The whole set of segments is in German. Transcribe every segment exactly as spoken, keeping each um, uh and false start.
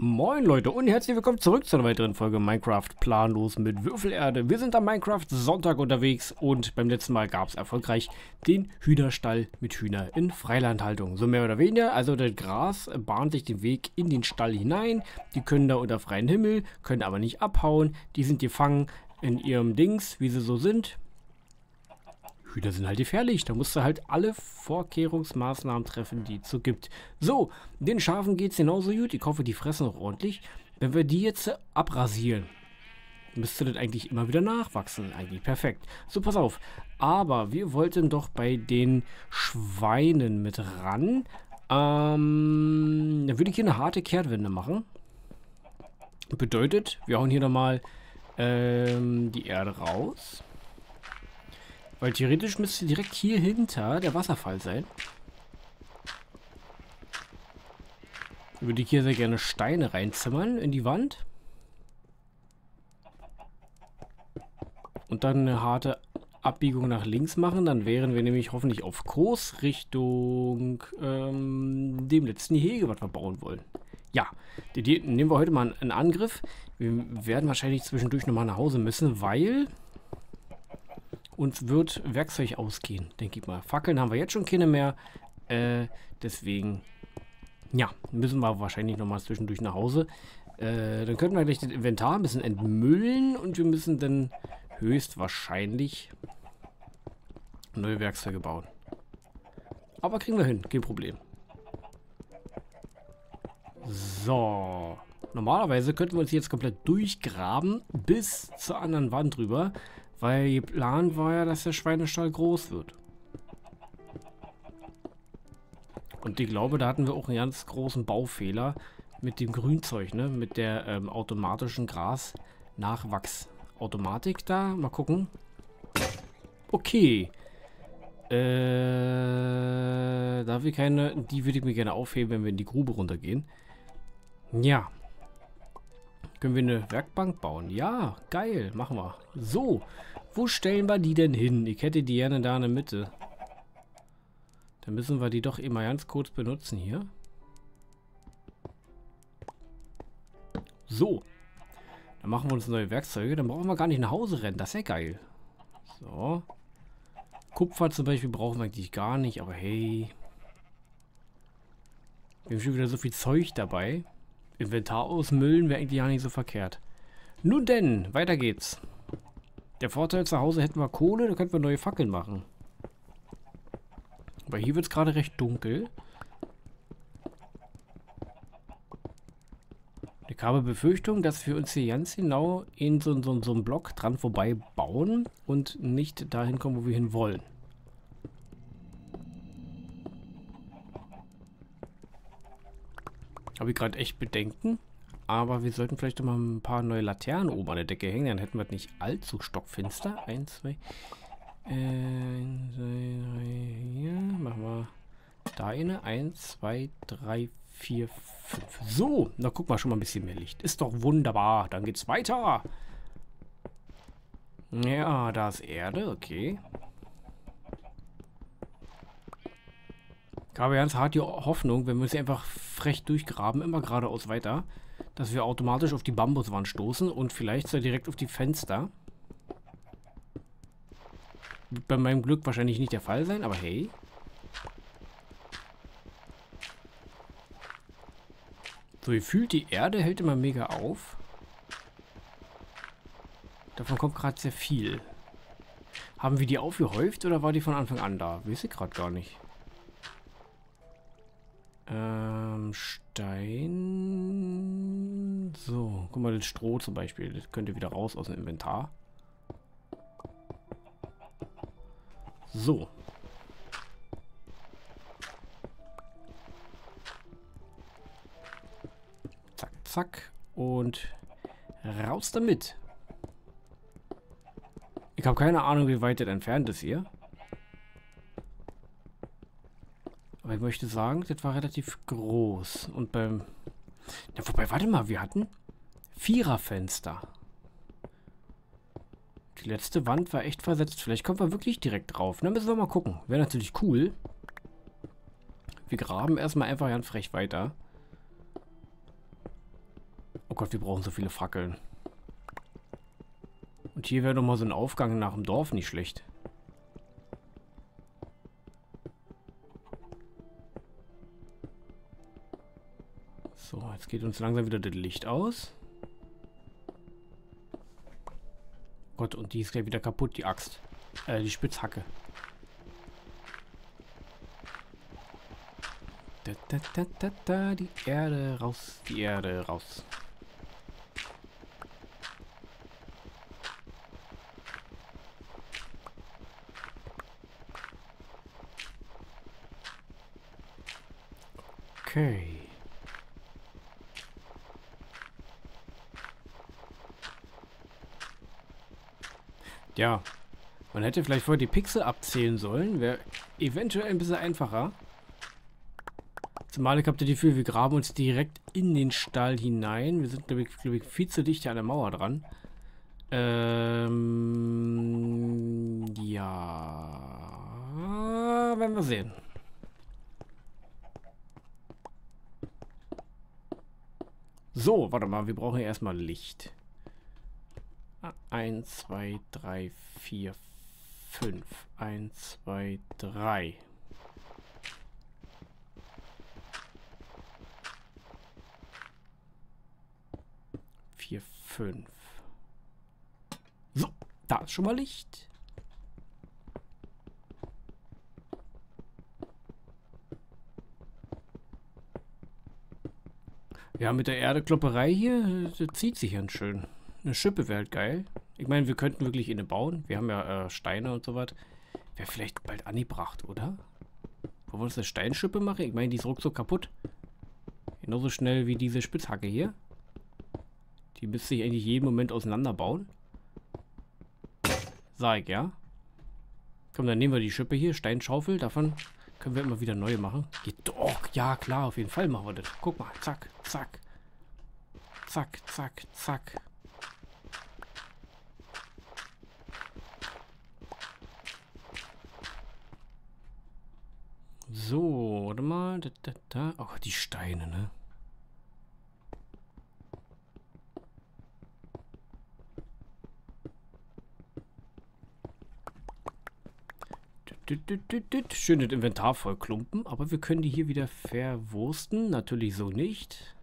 Moin Leute und herzlich willkommen zurück zu einer weiteren Folge Minecraft planlos mit Würfelerde. Wir sind am Minecraft Sonntag unterwegs und beim letzten Mal gab es erfolgreich den Hühnerstall mit Hühner in Freilandhaltung. So mehr oder weniger, also das Gras bahnt sich den Weg in den Stall hinein. Die können da unter freiem Himmel, können aber nicht abhauen. Die sind gefangen in ihrem Dings, wie sie so sind. Hühner sind halt gefährlich, da musst du halt alle Vorkehrungsmaßnahmen treffen, die es so gibt. So, den Schafen geht es genauso gut, ich hoffe, die fressen auch ordentlich. Wenn wir die jetzt abrasieren, müsste das eigentlich immer wieder nachwachsen, eigentlich perfekt. So, pass auf, aber wir wollten doch bei den Schweinen mit ran. Ähm, dann würde ich hier eine harte Kehrtwende machen. Bedeutet, wir hauen hier nochmal ähm, die Erde raus. Weil theoretisch müsste direkt hier hinter der Wasserfall sein. Würde ich hier sehr gerne Steine reinzimmern in die Wand. Und dann eine harte Abbiegung nach links machen. Dann wären wir nämlich hoffentlich auf Kurs Richtung ähm, dem letzten Gehege, was wir bauen wollen. Ja, die, die nehmen wir heute mal in Angriff. Wir werden wahrscheinlich zwischendurch nochmal nach Hause müssen, weil uns wird Werkzeug ausgehen, denke ich mal. Fackeln haben wir jetzt schon keine mehr. Äh, deswegen, ja, müssen wir wahrscheinlich nochmal zwischendurch nach Hause. Äh, dann könnten wir gleich das Inventar ein bisschen entmüllen und wir müssen dann höchstwahrscheinlich neue Werkzeuge bauen. Aber kriegen wir hin, kein Problem. So. Normalerweise könnten wir uns jetzt komplett durchgraben bis zur anderen Wand rüber. Weil geplant war ja, dass der Schweinestall groß wird. Und ich glaube, da hatten wir auch einen ganz großen Baufehler mit dem Grünzeug, ne? Mit der ähm, automatischen Gras-Nachwachs-Automatik da. Mal gucken. Okay. Äh, da wir keine, die würde ich mir gerne aufheben, wenn wir in die Grube runtergehen. Ja. Können wir eine Werkbank bauen? Ja, geil, machen wir. So, wo stellen wir die denn hin? Ich hätte die gerne da in der Mitte. Dann müssen wir die doch immer ganz kurz benutzen hier. So, dann machen wir uns neue Werkzeuge. Dann brauchen wir gar nicht nach Hause rennen. Das ist ja geil. So. Kupfer zum Beispiel brauchen wir eigentlich gar nicht, aber hey. Wir haben schon wieder so viel Zeug dabei. Inventar ausmüllen wäre eigentlich ja nicht so verkehrt. Nun denn, weiter geht's. Der Vorteil, zu Hause hätten wir Kohle, da könnten wir neue Fackeln machen. Aber hier wird es gerade recht dunkel. Ich habe Befürchtung, dass wir uns hier ganz genau in so, so, so einem Block dran vorbei bauen und nicht dahin kommen, wo wir hin wollen. Habe ich gerade echt Bedenken, aber wir sollten vielleicht noch mal ein paar neue Laternen oben an der Decke hängen, dann hätten wir das nicht allzu stockfinster. Eins, zwei, eins, zwei, drei, hier, machen wir da eine, eins, zwei, drei, vier, fünf. So, na guck mal, schon mal ein bisschen mehr Licht. Ist doch wunderbar, dann geht's weiter. Ja, da ist Erde, okay. Ich habe ganz hart die Hoffnung, wenn wir sie einfach frech durchgraben, immer geradeaus weiter, dass wir automatisch auf die Bambuswand stoßen und vielleicht so direkt auf die Fenster. Wird bei meinem Glück wahrscheinlich nicht der Fall sein, aber hey. So, gefühlt die Erde hält immer mega auf. Davon kommt gerade sehr viel. Haben wir die aufgehäuft oder war die von Anfang an da? Weiß ich gerade gar nicht. Ähm, Stein. So, guck mal, das Stroh zum Beispiel. Das könnte wieder raus aus dem Inventar. So. Zack, zack. Und raus damit. Ich habe keine Ahnung, wie weit das entfernt ist hier. Aber ich möchte sagen, das war relativ groß. Und beim... Ja, wobei, warte mal, wir hatten Viererfenster. Die letzte Wand war echt versetzt. Vielleicht kommen wir wirklich direkt drauf. Dann müssen wir mal gucken. Wäre natürlich cool. Wir graben erstmal einfach ganz frech weiter. Oh Gott, wir brauchen so viele Fackeln. Und hier wäre doch mal so ein Aufgang nach dem Dorf nicht schlecht. So, jetzt geht uns langsam wieder das Licht aus. Gott, und die ist gleich wieder kaputt, die Axt. Äh, die Spitzhacke. Da, da, da, da, da, die Erde raus, die Erde raus. Okay. Ja, man hätte vielleicht vorher die Pixel abzählen sollen. Wäre eventuell ein bisschen einfacher. Zumal ich habe das Gefühl, wir graben uns direkt in den Stall hinein. Wir sind, glaube ich, glaub ich, viel zu dicht an der Mauer dran. Ähm, ja, werden wir sehen. So, warte mal, wir brauchen ja erstmal Licht. eins, zwei, drei, vier, fünf. eins, zwei, drei. vier, fünf. So, da ist schon mal Licht. Ja, mit der Erdeklopperei hier, das zieht sich ganz schön. Eine Schippe wäre halt geil. Ich meine, wir könnten wirklich eine bauen. Wir haben ja äh, Steine und so was. Wäre vielleicht bald angebracht, oder? Wollen wir uns eine Steinschippe machen? Ich meine, die ist ruckzuck kaputt. Genauso schnell wie diese Spitzhacke hier. Die müsste sich eigentlich jeden Moment auseinanderbauen. Sag ich, ja. Komm, dann nehmen wir die Schippe hier, Steinschaufel. Davon können wir immer wieder neue machen. Geht doch, ja klar, auf jeden Fall machen wir das. Guck mal, zack, zack. Zack, zack, zack. So, warte mal. Da, da, da. Oh, die Steine, ne? Schön das Inventar voll klumpen, aber wir können die hier wieder verwursten. Natürlich so nicht.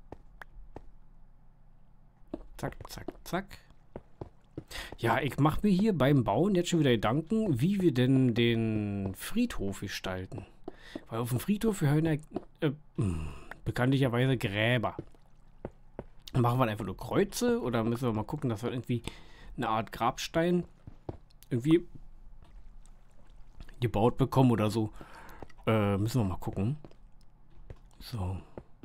Zack, zack, zack. Ja, ich mache mir hier beim Bauen jetzt schon wieder Gedanken, wie wir denn den Friedhof gestalten. Weil auf dem Friedhof, wir hören ja äh, bekanntlicherweise Gräber. Machen wir einfach nur Kreuze oder müssen wir mal gucken, dass wir irgendwie eine Art Grabstein irgendwie gebaut bekommen oder so. Äh, müssen wir mal gucken. So.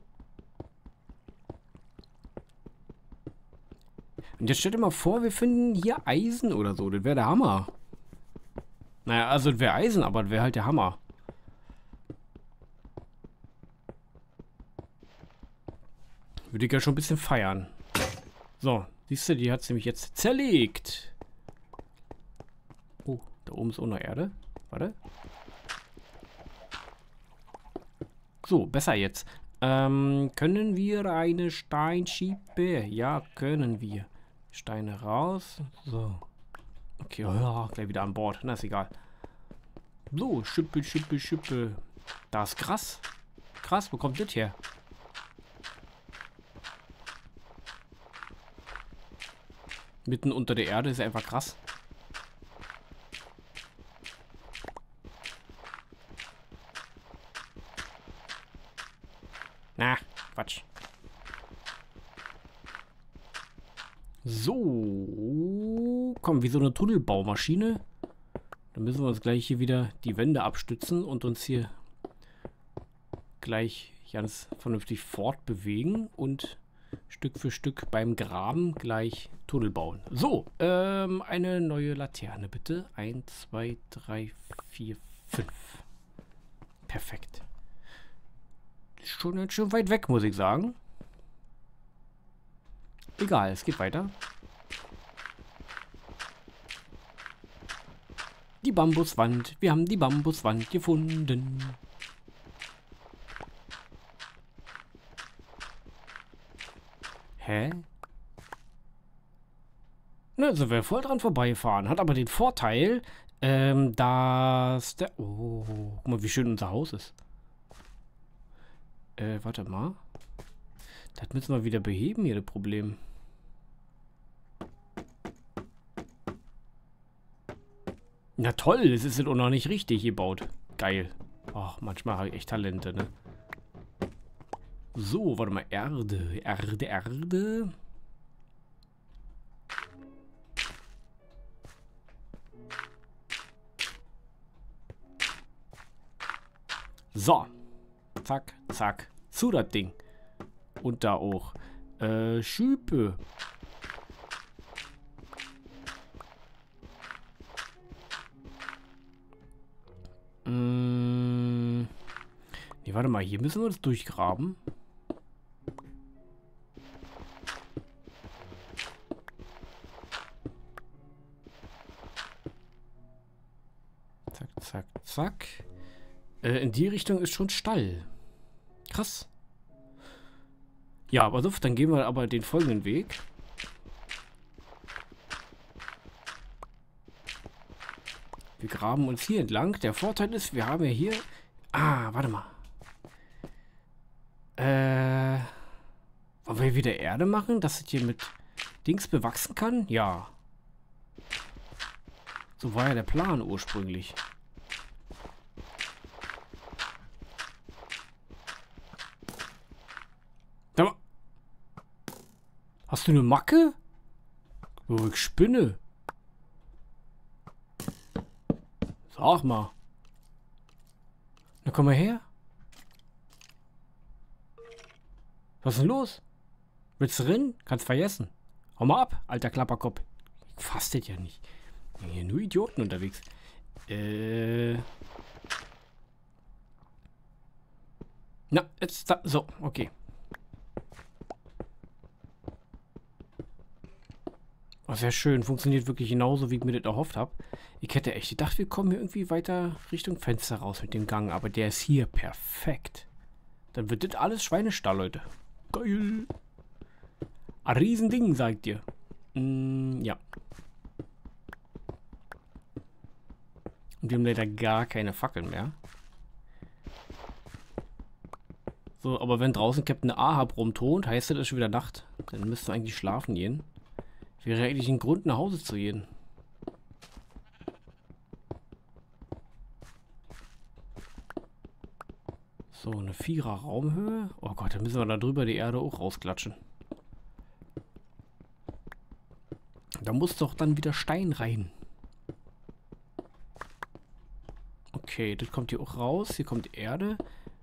Und jetzt stellt dir mal vor, wir finden hier Eisen oder so. Das wäre der Hammer. Naja, also das wäre Eisen, aber das wäre halt der Hammer. Würde ich ja schon ein bisschen feiern. So, siehst du, die hat es nämlich jetzt zerlegt. Oh, da oben ist auch noch Erde. Warte. So, besser jetzt. Ähm, können wir eine Steinschippe? Ja, können wir. Steine raus. So. Okay, oh, gleich wieder an Bord. Na, ist egal. So, Schippe, Schippe, Schippe. Da ist krass. Krass, wo kommt das her? Mitten unter der Erde ist einfach krass. Na, Quatsch. So. Komm, wie so eine Tunnelbaumaschine. Dann müssen wir uns gleich hier wieder die Wände abstützen und uns hier gleich ganz vernünftig fortbewegen und Stück für Stück beim Graben gleich Tunnel bauen. So, ähm, eine neue Laterne bitte. eins, zwei, drei, vier, fünf. Perfekt. Schon ganz schön weit weg, muss ich sagen. Egal, es geht weiter. Die Bambuswand. Wir haben die Bambuswand gefunden. Hä? Ne, sind wir voll dran vorbeifahren. Hat aber den Vorteil, ähm, dass der... Oh, guck mal, wie schön unser Haus ist. Äh, warte mal. Das müssen wir wieder beheben, hier, das Problem. Na toll, es ist auch noch nicht richtig gebaut. Geil. Ach, manchmal habe ich echt Talente, ne? So, warte mal. Erde, Erde, Erde. So. Zack, zack. Zu das Ding. Und da auch. Äh, Schüpe. Mm. Nee, warte mal. Hier müssen wir das durchgraben. Zack, zack, zack. Äh, in die Richtung ist schon Stall. Krass. Ja, aber so, dann gehen wir aber den folgenden Weg. Wir graben uns hier entlang. Der Vorteil ist, wir haben ja hier... Ah, warte mal. Äh... Wollen wir wieder Erde machen, dass es hier mit Dings bewachsen kann? Ja. So war ja der Plan ursprünglich. Da, hast du eine Macke? Oh, ich spinne. Sag mal. Na, komm mal her. Was ist denn los? Willst du rennen? Kannst vergessen. Hau mal ab, alter Klapperkopf. Ich fass das ja nicht. Hier nur Idioten unterwegs. Äh. Na, jetzt da. So, okay. Oh, sehr schön. Funktioniert wirklich genauso, wie ich mir das erhofft habe. Ich hätte echt gedacht, wir kommen hier irgendwie weiter Richtung Fenster raus mit dem Gang. Aber der ist hier perfekt. Dann wird das alles Schweinestall, Leute. Geil. Ein Riesending, sagt ihr. Mm, ja. Und wir haben leider gar keine Fackeln mehr. So, aber wenn draußen Captain Ahab rumtont, heißt das, es ist schon wieder Nacht. Dann müssten wir eigentlich schlafen gehen. Wäre eigentlich ein Grund, nach Hause zu gehen. So, eine Vierer Raumhöhe. Oh Gott, dann müssen wir da drüber die Erde auch rausklatschen. Da muss doch dann wieder Stein rein. Okay, das kommt hier auch raus. Hier kommt Erde.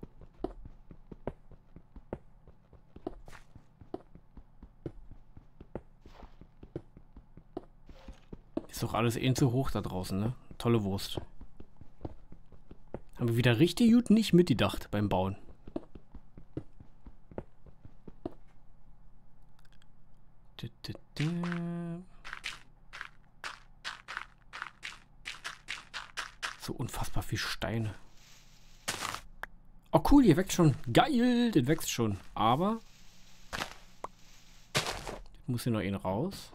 Ist doch alles eh zu hoch da draußen, ne? Tolle Wurst. Haben wir wieder richtig gut nicht mitgedacht beim Bauen. So unfassbar viel Steine. Oh cool, hier wächst schon. Geil, das wächst schon. Aber muss hier noch einen raus.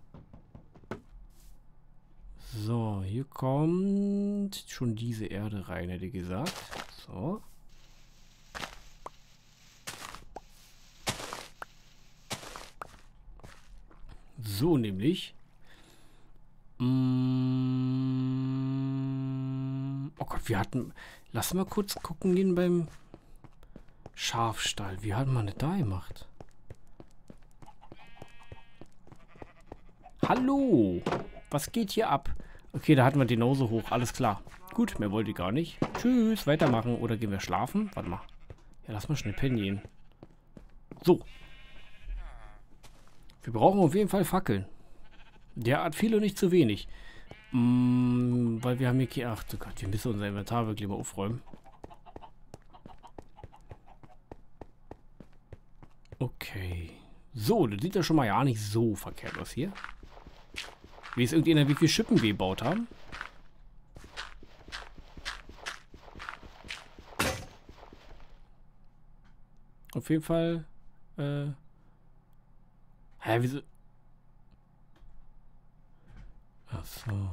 So, hier kommt schon diese Erde rein, hätte ich gesagt. So. So nämlich. Mm, oh Gott, wir hatten... Lass mal kurz gucken gehen beim Schafstall. Wie hat man das da gemacht? Hallo! Was geht hier ab? Okay, da hatten wir die Nose hoch. Alles klar. Gut, mehr wollte ich gar nicht. Tschüss, weitermachen. Oder gehen wir schlafen? Warte mal. Ja, lass mal schnell pennen gehen. So. Wir brauchen auf jeden Fall Fackeln. Derart viel und nicht zu wenig. Mm, weil wir haben hier... Ach du Gott, wir müssen unser Inventar wirklich mal aufräumen. Okay. So, das sieht ja schon mal ja nicht so verkehrt aus hier. Wie es irgendjemand, wie viele Schippen wir gebaut haben. Auf jeden Fall äh, Hä, wieso? Ach so.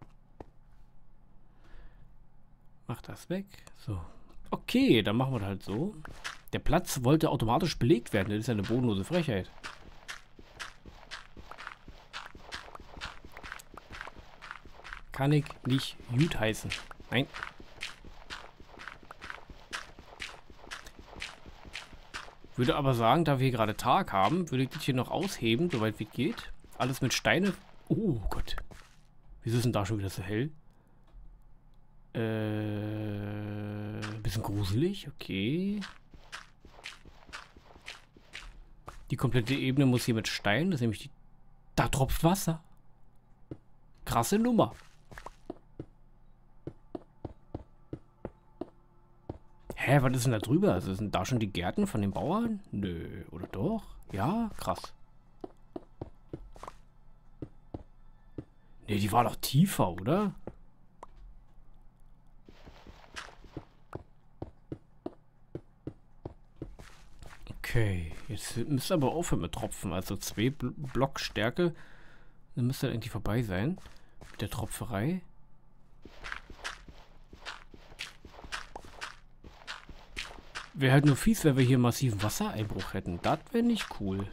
Mach das weg. So. Okay, dann machen wir das halt so. Der Platz wollte automatisch belegt werden. Das ist ja eine bodenlose Frechheit. Kann ich nicht gut heißen. Nein. Würde aber sagen, da wir gerade Tag haben, würde ich das hier noch ausheben, soweit wie es geht. Alles mit Steine. Oh Gott. Wieso ist denn da schon wieder so hell? Äh, bisschen gruselig, okay. Die komplette Ebene muss hier mit Stein, das ist nämlich die... Da tropft Wasser. Krasse Nummer. Hä, was ist denn da drüber? Also sind da schon die Gärten von den Bauern? Nö, oder doch? Ja, krass. Ne, die war doch tiefer, oder? Okay, jetzt müsste aber aufhören mit Tropfen. Also zwei Bl Block Stärke. Dann müsste das irgendwie vorbei sein. Mit der Tropferei. Wäre halt nur fies, wenn wir hier massiven Wassereinbruch hätten. Das wäre nicht cool.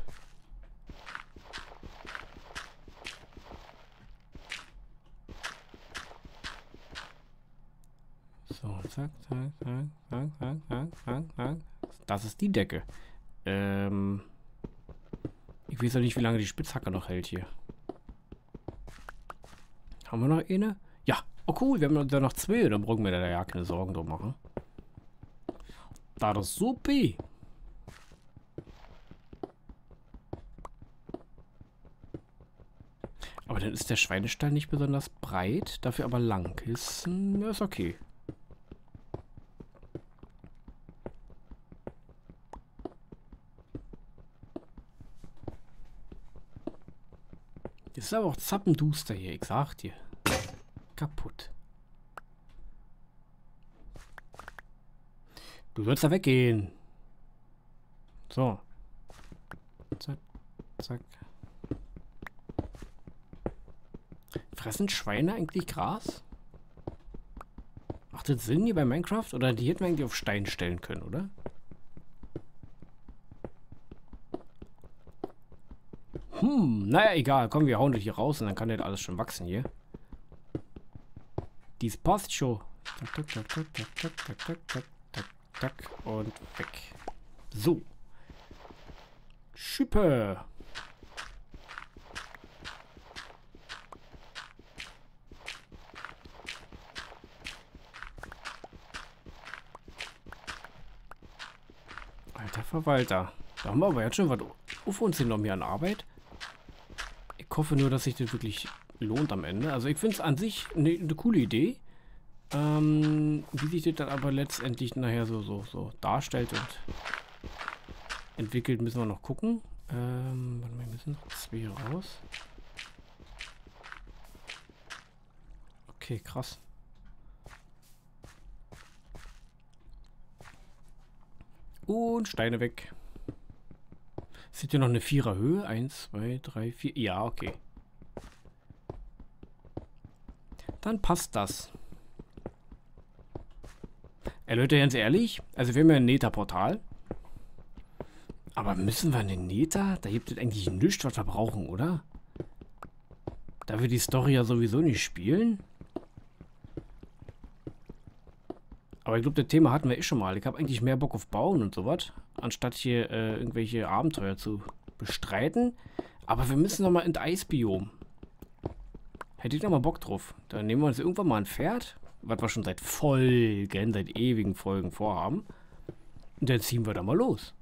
So, zack, zack, zack, zack, zack, zack, zack, zack. Das ist die Decke. Ähm. Ich weiß ja nicht, wie lange die Spitzhacke noch hält hier. Haben wir noch eine? Ja. Oh cool, wir haben da noch zwei. Dann brauchen wir da ja keine Sorgen drum machen. Da das super. Aber dann ist der Schweinestall nicht besonders breit, dafür aber lang. Ist, ja, ist okay. Ist aber auch zappenduster hier, ich sag dir. Kaputt. Du sollst da weggehen. So. Zack, zack. Fressen Schweine eigentlich Gras? Macht das Sinn hier bei Minecraft? Oder die hätten wir eigentlich auf Stein stellen können, oder? Hm, naja, egal. Komm, wir hauen das hier raus und dann kann das alles schon wachsen hier. Dies passt schon. Tak, tak, tak, tak, tak, tak, tak, tak, tak, tak und weg. So. Schippe. Alter Verwalter. Da haben wir aber jetzt schon was auf uns genommen hier an Arbeit. Ich hoffe nur, dass sich das wirklich lohnt am Ende. Also ich finde es an sich eine ne coole Idee. Ähm, wie sich das dann aber letztendlich nachher so, so, so darstellt und entwickelt, müssen wir noch gucken. Ähm, warte mal, wir müssen noch zwei hier raus. Okay, krass. Und Steine weg. Sieht ja noch eine Vierer Höhe. Eins, zwei, drei, vier. Ja, okay. Dann passt das. Ey, Leute, ganz ehrlich, also wir haben ja ein Nether-Portal. Aber müssen wir einen Nether? Da gibt es eigentlich nichts, was wir brauchen, oder? Da wir die Story ja sowieso nicht spielen. Aber ich glaube, das Thema hatten wir eh schon mal. Ich habe eigentlich mehr Bock auf Bauen und sowas, anstatt hier äh, irgendwelche Abenteuer zu bestreiten. Aber wir müssen noch mal in das Eisbiom. Hätte ich noch mal Bock drauf. Dann nehmen wir uns irgendwann mal ein Pferd, was wir schon seit Folgen, seit ewigen Folgen vorhaben. Und dann ziehen wir da mal los.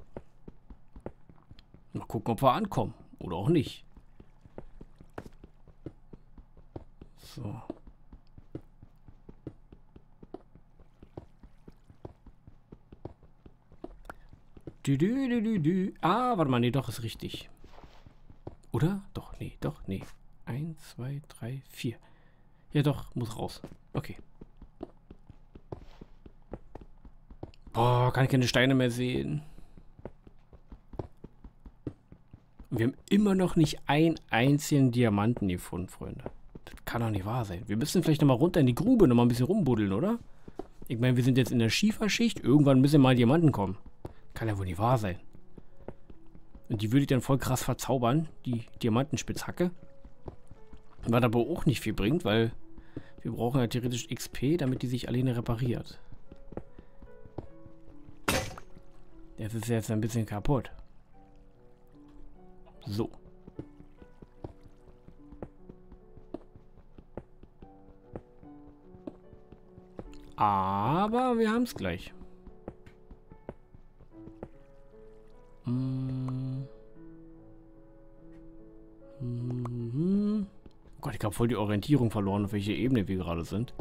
Mal gucken, ob wir ankommen. Oder auch nicht. So. Du, du, du, du, du. Ah, warte mal, nee, doch, ist richtig. Oder? Doch, nee, doch, nee. Eins, zwei, drei, vier. Ja, doch, muss raus. Okay. Boah, kann ich keine Steine mehr sehen. Wir haben immer noch nicht einen einzigen Diamanten gefunden, Freunde. Das kann doch nicht wahr sein. Wir müssen vielleicht nochmal runter in die Grube, nochmal ein bisschen rumbuddeln, oder? Ich meine, wir sind jetzt in der Schieferschicht. Irgendwann müssen mal Diamanten kommen. Kann ja wohl nicht wahr sein. Und die würde ich dann voll krass verzaubern, die Diamantenspitzhacke. Was aber auch nicht viel bringt, weil wir brauchen ja theoretisch X P, damit die sich alleine repariert. Das ist jetzt ein bisschen kaputt. So. Aber wir haben es gleich. Hm. Mhm. Oh Gott, ich habe voll die Orientierung verloren, auf welche Ebene wir gerade sind.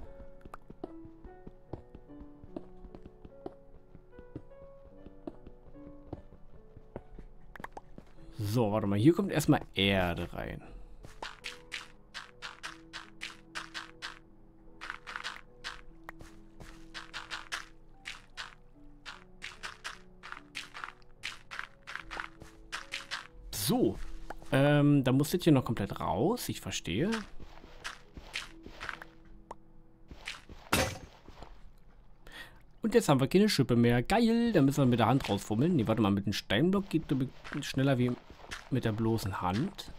So, warte mal. Hier kommt erstmal Erde rein. So. Ähm, da muss das hier noch komplett raus. Ich verstehe. Und jetzt haben wir keine Schippe mehr. Geil, da müssen wir mit der Hand rausfummeln. Nee, warte mal, mit dem Steinblock geht es schneller wie mit der bloßen Hand.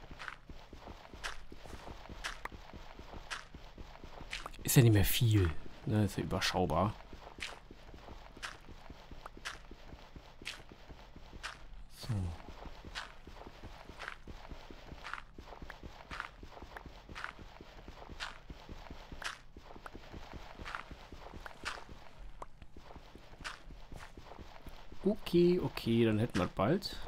Ist ja nicht mehr viel. Ne, ist ja überschaubar. So. Okay, okay, dann hätten wir bald.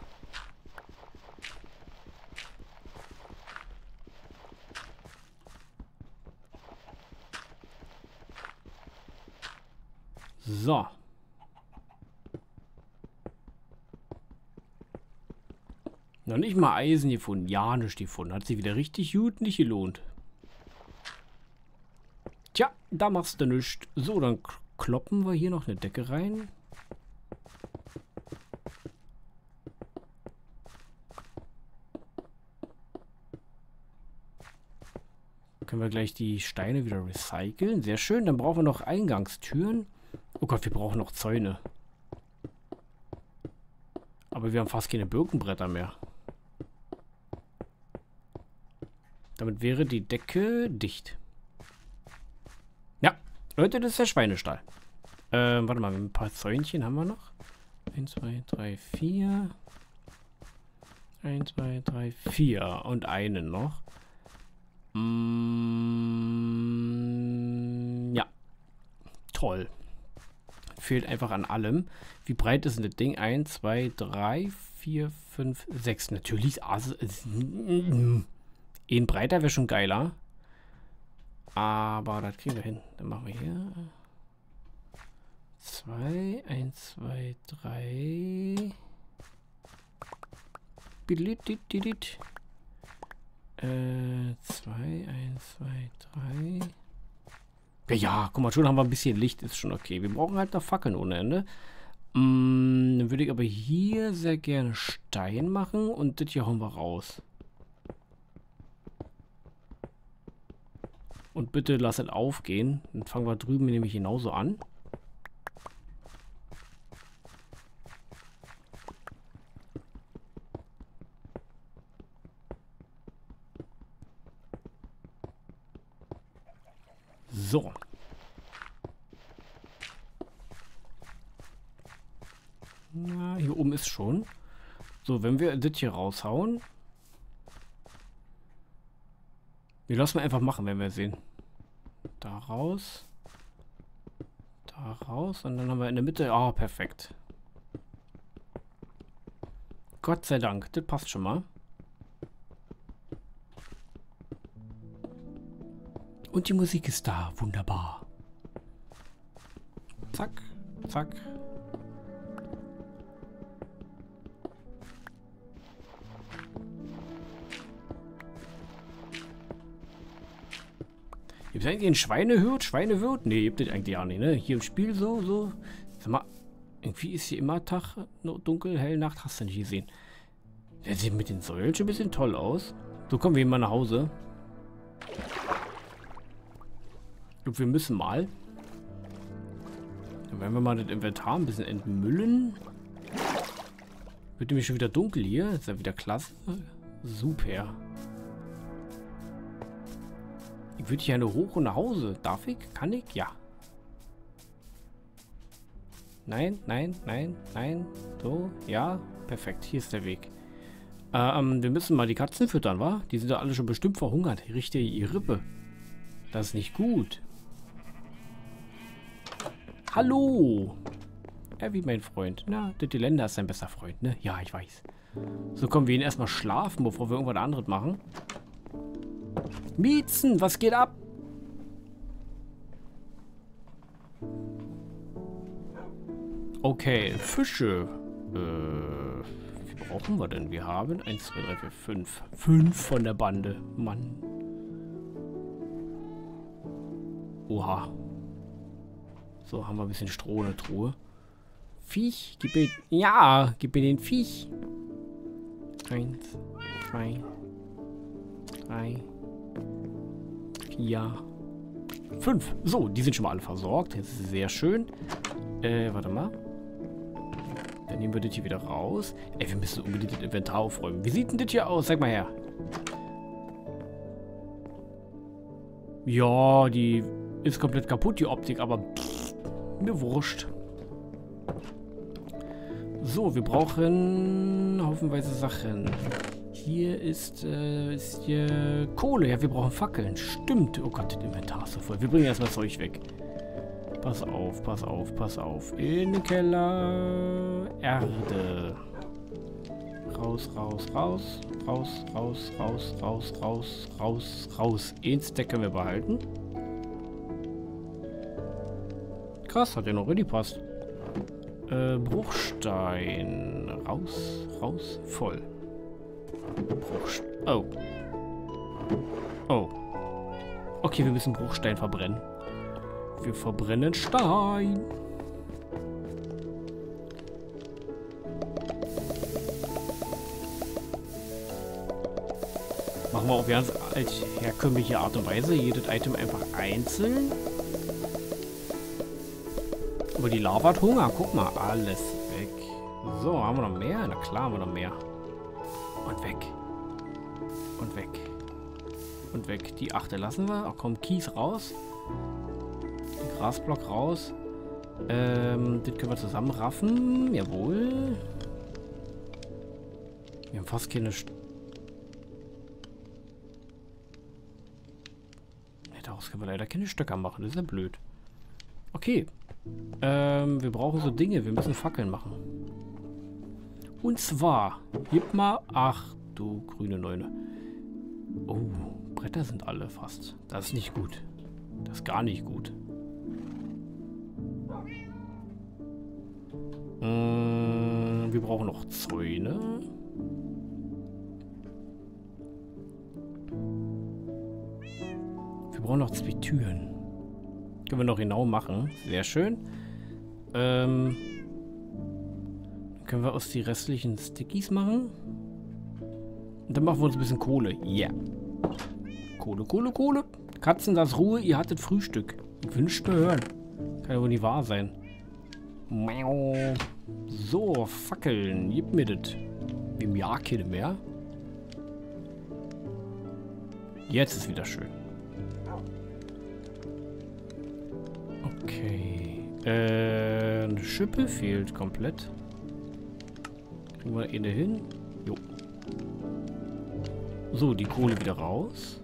So. Noch nicht mal Eisen gefunden. Ja, nicht gefunden. Hat sich wieder richtig gut nicht gelohnt. Tja, da machst du nichts. So, dann kloppen wir hier noch eine Decke rein. Können wir gleich die Steine wieder recyceln. Sehr schön. Dann brauchen wir noch Eingangstüren. Oh Gott, wir brauchen noch Zäune. Aber wir haben fast keine Birkenbretter mehr. Damit wäre die Decke dicht. Ja, Leute, das ist der Schweinestall. Ähm, warte mal, ein paar Zäunchen haben wir noch. eins, zwei, drei, vier. eins, zwei, drei, vier. Und einen noch. Mm, ja. Toll. Fehlt einfach an allem. Wie breit ist denn das Ding? eins, zwei, drei, vier, fünf, sechs. Natürlich. Also, ein breiter wäre schon geiler. Aber das kriegen wir hin. Dann machen wir hier. zwei, eins, zwei, drei. Bididididid. Äh, zwei, eins, zwei, drei. Ja, ja, guck mal, schon haben wir ein bisschen Licht, ist schon okay. Wir brauchen halt noch Fackeln ohne Ende. Mm, dann würde ich aber hier sehr gerne Stein machen und das hier hauen wir raus. Und bitte lass es aufgehen. Dann fangen wir drüben nämlich genauso an. So. Na, hier oben ist schon. So, wenn wir das hier raushauen. Wir lassen wir einfach machen, wenn wir sehen. Da raus. Da raus. Und dann haben wir in der Mitte. Ah, oh, perfekt. Gott sei Dank. Das passt schon mal. Und die Musik ist da. Wunderbar. Zack. Zack. Gibt es eigentlich einen Schweinehirt? Schweinewirt? Ne, gibt es eigentlich auch nicht, ne? Hier im Spiel so, so. Sag mal, irgendwie ist hier immer Tag, dunkel, hell, Nacht, hast du nicht gesehen. Der sieht mit den Säulen schon ein bisschen toll aus. So, kommen wir mal nach Hause. Und wir müssen mal. Dann werden wir mal das Inventar ein bisschen entmüllen. Wird nämlich schon wieder dunkel hier. Ist ja wieder klasse. Super. Ich würde gerne hoch und nach Hause. Darf ich? Kann ich? Ja. Nein, nein, nein, nein. So, ja. Perfekt. Hier ist der Weg. Ähm, wir müssen mal die Katzen füttern, wa? Die sind ja alle schon bestimmt verhungert. Die riecht ja ihre Rippe. Das ist nicht gut. Hallo! Ja, wie mein Freund. Na, der Länder ist sein bester Freund, ne? Ja, ich weiß. So, kommen wir ihn erstmal schlafen, bevor wir irgendwas anderes machen. Miezen, was geht ab? Okay, Fische. Äh, wie brauchen wir denn? Wir haben eins, zwei, drei, vier, fünf. fünf von der Bande. Mann. Oha. So, haben wir ein bisschen Stroh in der Truhe. Viech, gib mir... Ja, gib mir den Viech. Eins, zwei, drei, vier, fünf. So, die sind schon mal alle versorgt. Das ist sehr schön. Äh, warte mal. Dann nehmen wir das hier wieder raus. Ey, wir müssen unbedingt das Inventar aufräumen. Wie sieht denn das hier aus? Sag mal her. Ja, die ist komplett kaputt, die Optik, aber pff, mir wurscht. So, wir brauchen haufenweise Sachen. Hier ist, äh, ist hier Kohle. Ja, wir brauchen Fackeln. Stimmt. Oh Gott, das Inventar ist so voll. Wir bringen erstmal Zeug weg. Pass auf, pass auf, pass auf. In den Keller. Erde. Raus, raus, raus. Raus, raus, raus, raus, raus, raus, raus. Den Stack können wir behalten. Krass, hat der noch richtig passt. Äh, Bruchstein. Raus, raus, voll. Bruchstein. Oh. Oh. Okay, wir müssen Bruchstein verbrennen. Wir verbrennen Stein. Machen wir auf ganz herkömmliche Art und Weise. Jedes Item einfach einzeln. Aber die Lava hat Hunger. Guck mal, alles weg. So, haben wir noch mehr? Na klar, haben wir noch mehr. Und weg. Und weg. Und weg. Die achte lassen wir. Ach komm, Kies raus. Den Grasblock raus. Ähm, das können wir zusammenraffen. Jawohl. Wir haben fast keine... St ne, daraus können wir leider keine Stöcker machen. Das ist ja blöd. Okay. Ähm, wir brauchen so Dinge. Wir müssen Fackeln machen. Und zwar, gib mal... Ach, du grüne Neune. Oh, Bretter sind alle fast. Das ist nicht gut. Das ist gar nicht gut. Hm, wir brauchen noch Zäune. Wir brauchen noch zwei Türen. Können wir noch genau machen. Sehr schön. Ähm... Können wir aus die restlichen Stickies machen? Und dann machen wir uns ein bisschen Kohle. Ja. Yeah. Kohle, Kohle, Kohle. Katzen, das Ruhe, ihr hattet Frühstück. Ich wünschte mir hören. Kann ja wohl nicht wahr sein. So, Fackeln. Gib mir das. Wir haben ja keine mehr. Jetzt ist wieder schön. Okay. Äh, eine Schippe fehlt komplett. Kriegen wir eine hin? Jo. So, die Kohle wieder raus.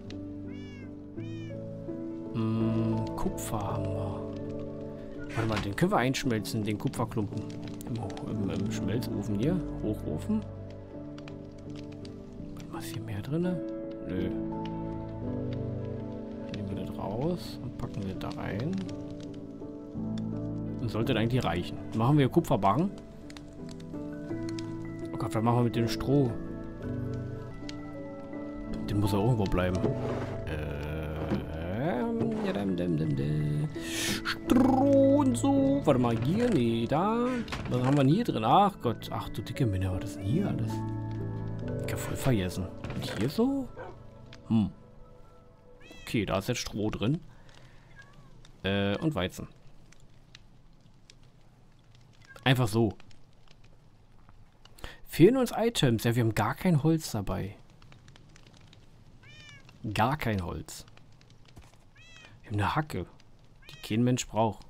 Hm, Kupfer haben wir. Warte mal, den können wir einschmelzen, den Kupferklumpen. Im, im, im Schmelzofen hier. Hochofen. Was ist hier mehr drin? Nö. Nehmen wir das raus und packen wir da rein. Und sollte das eigentlich reichen. Machen wir Kupferbarren. Oh Gott, was machen wir mit dem Stroh? Den muss er irgendwo bleiben. Ähm, ja, dam, dam, dam, dam. Stroh und so. Warte mal, hier, nee, da. Was haben wir denn hier drin? Ach Gott, ach du dicke Männer, was ist denn hier alles? ja voll vergessen. Und hier so? Hm. Okay, da ist jetzt Stroh drin. Äh, und Weizen. Einfach so. Fehlen uns Items. Ja, wir haben gar kein Holz dabei. Gar kein Holz. Wir haben eine Hacke, die kein Mensch braucht.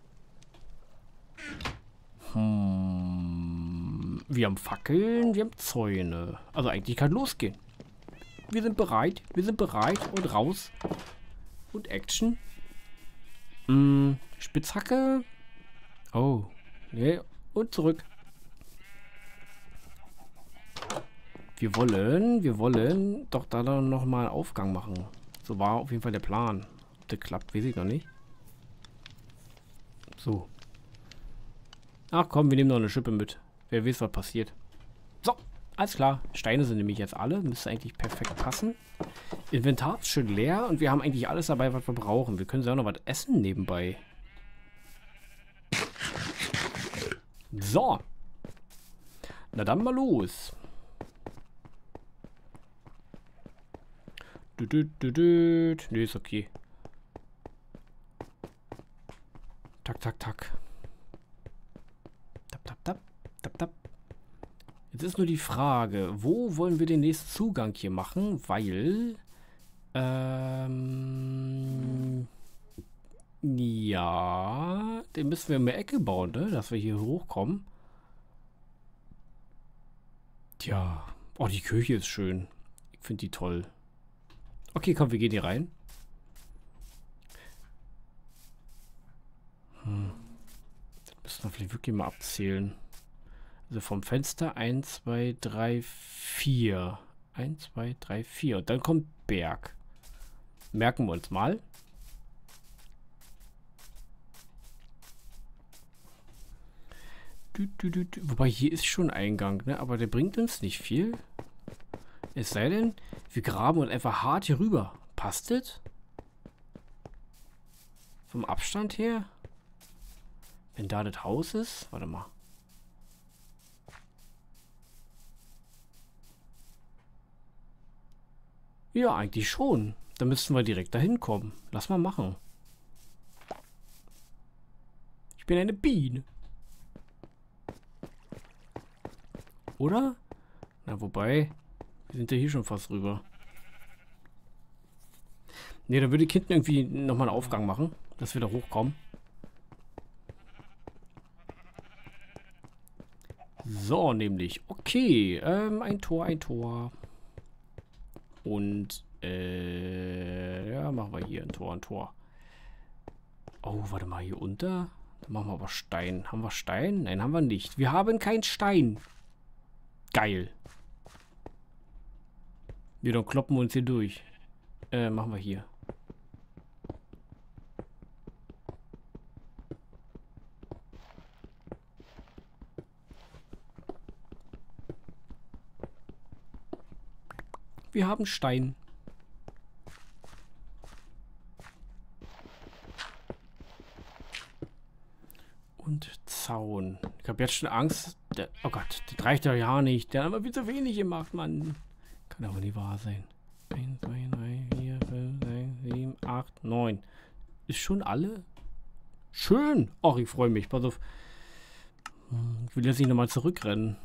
Hm. Wir haben Fackeln, wir haben Zäune. Also eigentlich kann losgehen. Wir sind bereit. Wir sind bereit und raus. Und Action. Hm. Spitzhacke. Oh. Nee. Und zurück. Wir wollen, wir wollen doch da dann nochmal einen Aufgang machen. So war auf jeden Fall der Plan. Ob das klappt, weiß ich noch nicht. So. Ach komm, wir nehmen noch eine Schippe mit. Wer weiß, was passiert. So, alles klar. Steine sind nämlich jetzt alle. Müsste eigentlich perfekt passen. Inventar ist schön leer und wir haben eigentlich alles dabei, was wir brauchen. Wir können ja auch noch was essen nebenbei. So. Na dann mal los. Du, du, du, du. Nee, ist okay. Tak, tak, tak. Tap, tap, tap. Tap, tap. Jetzt ist nur die Frage, wo wollen wir den nächsten Zugang hier machen? Weil... Ähm... Ja... Den müssen wir in der Ecke bauen, ne? Dass wir hier hochkommen. Tja. Oh, die Küche ist schön. Ich finde die toll. Okay, komm, wir gehen hier rein. Hm. Das müssen wir vielleicht wirklich mal abzählen. Also vom Fenster eins, zwei, drei, vier. eins, zwei, drei, vier. Und dann kommt Berg. Merken wir uns mal. Du, du, du, du. Wobei hier ist schon Eingang, ne? Aber der bringt uns nicht viel. Es sei denn, wir graben uns einfach hart hier rüber. Passt das? Vom Abstand her? Wenn da das Haus ist? Warte mal. Ja, eigentlich schon. Da müssten wir direkt dahin kommen. Lass mal machen. Ich bin eine Biene. Oder? Na, wobei... Wir sind ja hier schon fast rüber. Ne, dann würde ich hinten irgendwie nochmal einen Aufgang machen, dass wir da hochkommen. So, nämlich. Okay, ähm, ein Tor, ein Tor. Und, äh, ja, machen wir hier ein Tor, ein Tor. Oh, warte mal, hier unter. Dann machen wir aber Stein. Haben wir Stein? Nein, haben wir nicht. Wir haben keinen Stein. Geil. Wir dann kloppen uns hier durch. Äh, machen wir hier. Wir haben Stein. Und Zaun. Ich habe jetzt schon Angst. Der, oh Gott, das reicht doch ja nicht. Der hat aber viel zu wenig gemacht, Mann. Kann aber nicht wahr sein. eins, zwei, drei, vier, fünf, sechs, sieben, acht, neun. Ist schon alle? Schön! Ach, ich freue mich. Pass auf. Ich will jetzt nicht nochmal zurückrennen.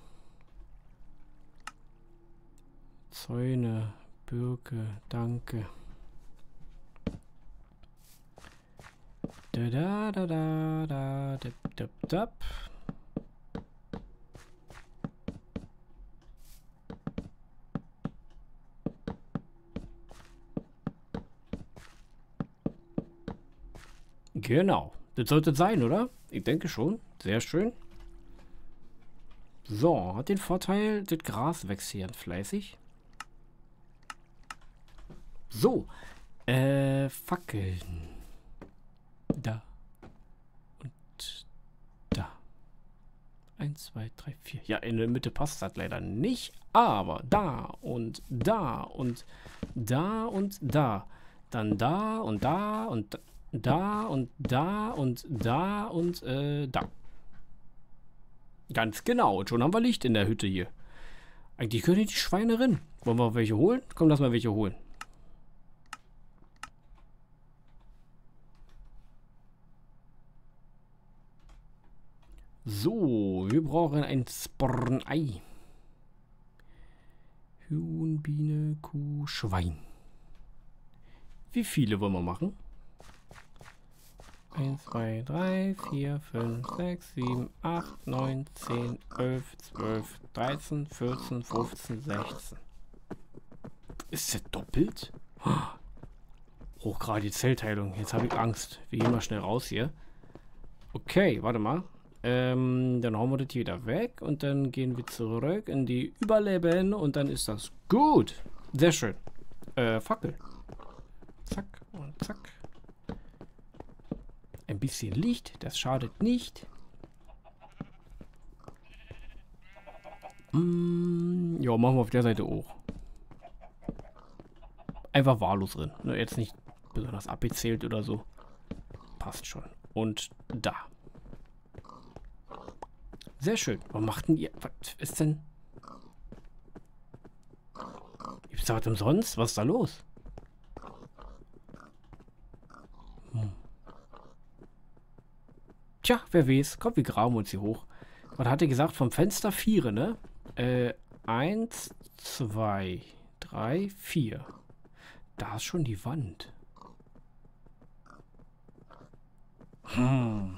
Zäune, Birke, danke. Da da da da da dip, dip, dip. Genau. Das sollte sein, oder? Ich denke schon. Sehr schön. So, hat den Vorteil, das Gras wächst hier fleißig. So. Äh, Fackeln. Da. Und da. Eins, zwei, drei, vier. Ja, in der Mitte passt das leider nicht. Aber da und da und da und da. Dann da und da und da. Da und da und da und äh, da. Ganz genau. Und schon haben wir Licht in der Hütte hier. Eigentlich können die Schweine rein. Wollen wir welche holen? Komm, lass mal welche holen. So, wir brauchen ein Sporn-Ei. Huhn, Biene, Kuh, Schwein. Wie viele wollen wir machen? eins, zwei, drei, vier, fünf, sechs, sieben, acht, neun, zehn, elf, zwölf, dreizehn, vierzehn, fünfzehn, sechzehn. Ist das doppelt? Hochgradige Zellteilung. Jetzt habe ich Angst. Wir gehen mal schnell raus hier. Okay, warte mal. Ähm, dann hauen wir das hier wieder weg und dann gehen wir zurück in die Überleben und dann ist das gut. Sehr schön. Äh, Fackel. Zack und zack. Ein bisschen Licht, das schadet nicht. Mm, ja, machen wir auf der Seite auch. Einfach wahllos drin. Ne, jetzt nicht besonders abgezählt oder so. Passt schon. Und da. Sehr schön. Warum macht denn ihr... Was ist denn... Gibt's da was umsonst? Was ist da los? Hm. Tja, wer weiß. Komm, wir graben uns hier hoch. Was hat er gesagt? Vom Fenster vier, ne? Äh, eins, zwei, drei, vier. Da ist schon die Wand. Hm.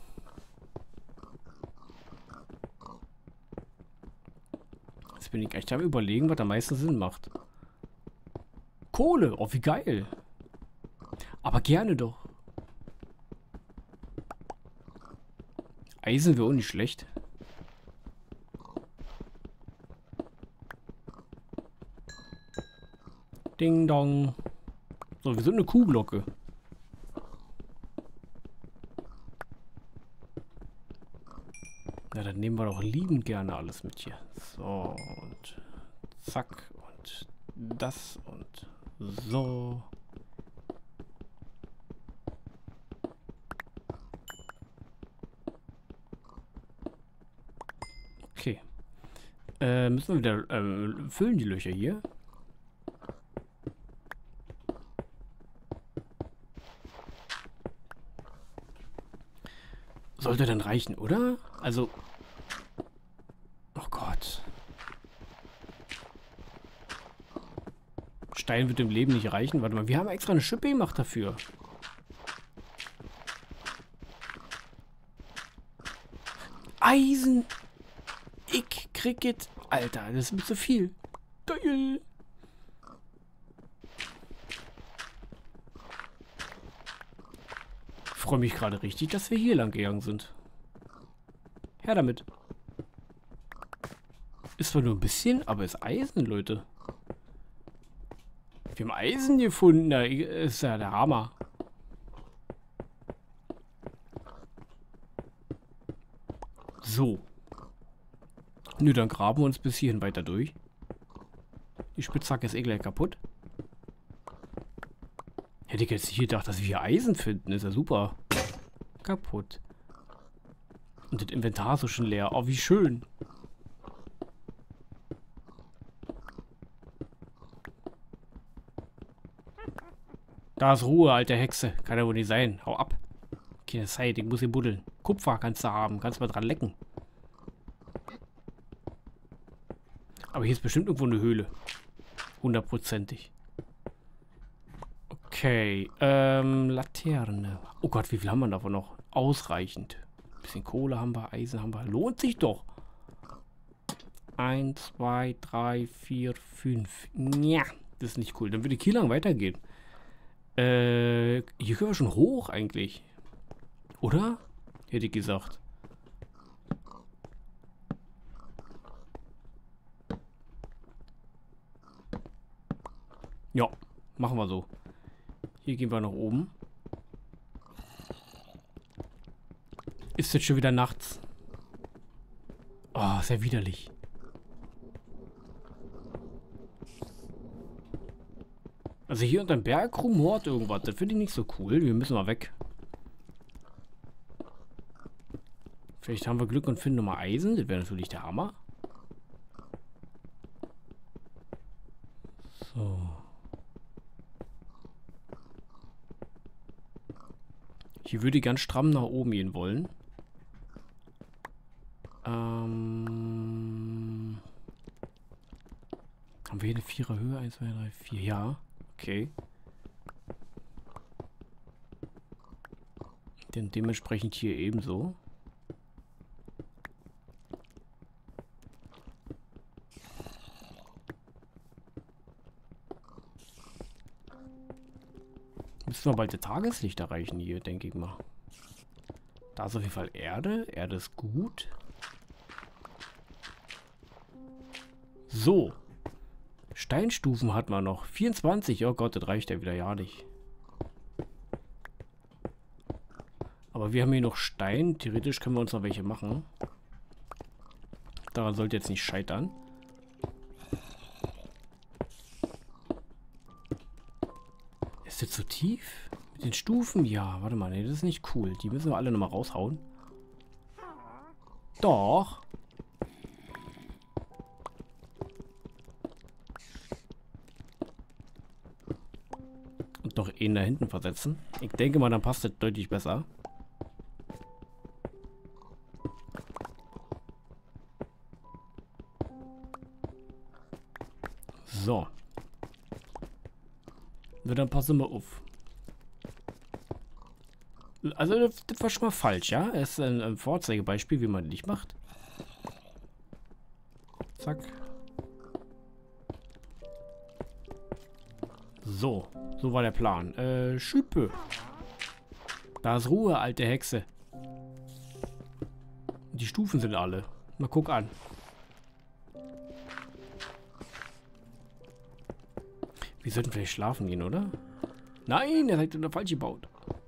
Jetzt bin ich echt am Überlegen, was am meisten Sinn macht. Kohle, oh wie geil. Aber gerne doch. Eisen wäre auch nicht schlecht. Ding dong. So, wir sind eine Kuhglocke. Ja, dann nehmen wir doch liebend gerne alles mit hier. So, und zack, und das und so. Okay. Äh, müssen wir wieder äh, füllen die Löcher hier. Sollte dann reichen, oder? Also... Oh Gott. Stein wird im Leben nicht reichen. Warte mal, wir haben extra eine Schippe gemacht dafür. Eisen! Ich krieg jetzt... Alter, das ist mir zu viel. Geil! Ich freue mich gerade richtig, dass wir hier lang gegangen sind. Her damit. Ist zwar nur ein bisschen, aber ist Eisen, Leute. Wir haben Eisen gefunden. Da ist ja der Hammer. So. Nö, dann graben wir uns bis hierhin weiter durch. Die Spitzhacke ist eh gleich kaputt. Hätte ich jetzt nicht gedacht, dass wir hier Eisen finden. Ist ja super. Kaputt. Und das Inventar ist so schon leer. Oh, wie schön. Da ist Ruhe, alte Hexe. Kann ja wohl nicht sein. Hau ab. Keine Zeit, ich muss hier buddeln. Kupfer kannst du haben. Kannst mal dran lecken. Aber hier ist bestimmt irgendwo eine Höhle. Hundertprozentig. Okay. Ähm, Laterne. Oh Gott, wie viel haben wir davon noch? Ausreichend. Ein bisschen Kohle haben wir, Eisen haben wir. Lohnt sich doch. Eins, zwei, drei, vier, fünf. Ja, das ist nicht cool. Dann würde ich hier lang weitergehen. Äh, hier können wir schon hoch eigentlich. Oder? Hätte ich gesagt. Ja, machen wir so. Hier gehen wir nach oben. Ist jetzt schon wieder nachts. Oh, sehr widerlich. Also hier unterm Berg rumort irgendwas. Das finde ich nicht so cool. Wir müssen mal weg. Vielleicht haben wir Glück und finden nochmal Eisen. Das wäre natürlich der Hammer. So. Hier würde ich ganz stramm nach oben gehen wollen. Ähm... Haben wir hier eine Vierer Höhe? eins, zwei, drei, vier. Ja. Okay. Denn dementsprechend hier ebenso. Müssen wir bald das Tageslicht erreichen hier, denke ich mal. Da ist auf jeden Fall Erde. Erde ist gut. So. Steinstufen hat man noch. vierundzwanzig. Oh Gott, das reicht ja wieder ja nicht. Aber wir haben hier noch Stein. Theoretisch können wir uns noch welche machen. Daran sollte jetzt nicht scheitern. Ist das so tief? Mit den Stufen? Ja, warte mal. Nee, das ist nicht cool. Die müssen wir alle nochmal raushauen. Doch. Und noch einen da hinten versetzen. Ich denke mal, dann passt das deutlich besser. So. Na, dann passen wir auf. Also, das, das war schon mal falsch, ja? Es ist ein, ein Vorzeigebeispiel, wie man nicht macht. Zack. So. So war der Plan. Äh, Schüppe. Da ist Ruhe, alte Hexe. Die Stufen sind alle. Mal guck an. Wir sollten vielleicht schlafen gehen, oder? Nein, er hat falsch gebaut.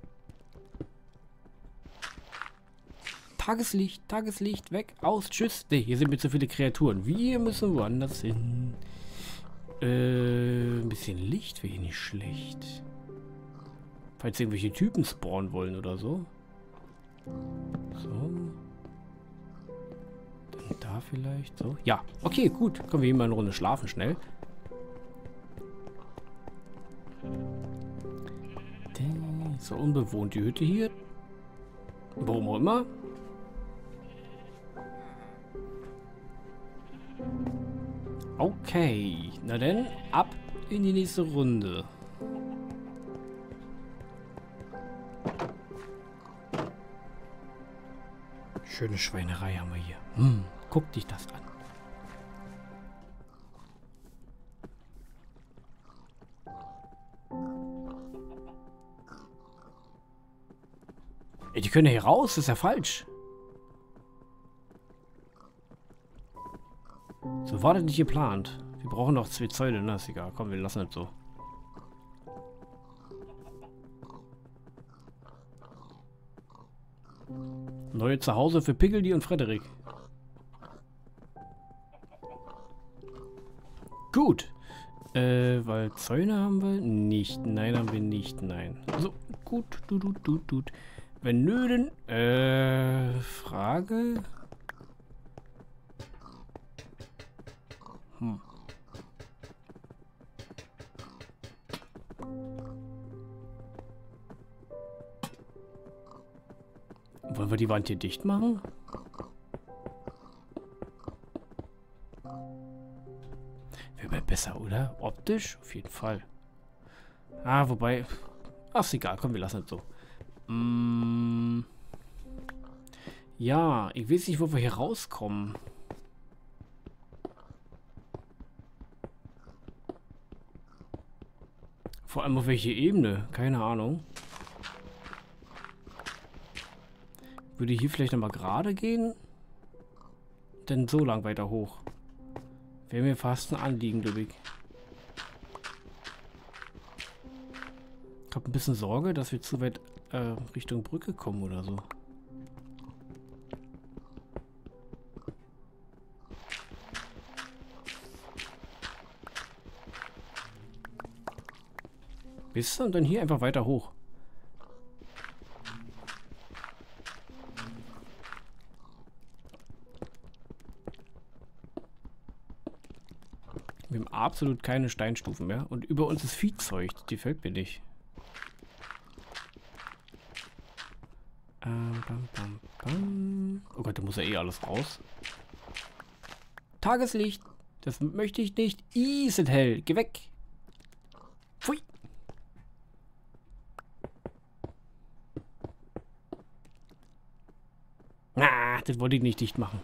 Tageslicht, Tageslicht, weg, aus, tschüss. Ne, hier sind mir zu viele Kreaturen. Wir müssen woanders hin. Äh, ein bisschen Licht wäre nicht schlecht. Falls irgendwelche Typen spawnen wollen oder so. So. Dann da vielleicht so. Ja, okay, gut. Können wir hier mal eine Runde schlafen, schnell. So unbewohnt die Hütte hier. Warum auch immer. Okay. Na denn, ab in die nächste Runde. Schöne Schweinerei haben wir hier. Hm, guck dich das an. Ey, die können ja hier raus, das ist ja falsch. So war das nicht geplant. Wir brauchen noch zwei Zäune, na ist egal. Komm, wir lassen das so. Neue Zuhause für Piggledy und Frederik. Gut. Äh, weil Zäune haben wir nicht. Nein, haben wir nicht. Nein. So, gut. Du, du, du, du. Wenn nö, dann, äh, Frage. Hm. Wollen wir die Wand hier dicht machen? Wäre besser, oder? Optisch? Auf jeden Fall. Ah, wobei... Ach, ist egal. Komm, wir lassen es so. Mm. Ja, ich weiß nicht, wo wir hier rauskommen. Vor allem auf welche Ebene? Keine Ahnung. Würde hier vielleicht nochmal gerade gehen? Denn so lang weiter hoch. Wäre mir fast ein Anliegen, glaube ich. Ich habe ein bisschen Sorge, dass wir zu weit äh, Richtung Brücke kommen oder so. Wisst ihr? Und dann hier einfach weiter hoch. Wir haben absolut keine Steinstufen mehr. Und über uns ist Viehzeug. Das gefällt mir nicht. Ähm, bam, bam, bam. Oh Gott, da muss ja eh alles raus. Tageslicht. Das möchte ich nicht. Ih, ist hell. Geh weg. Pfui. Ah, das wollte ich nicht dicht machen.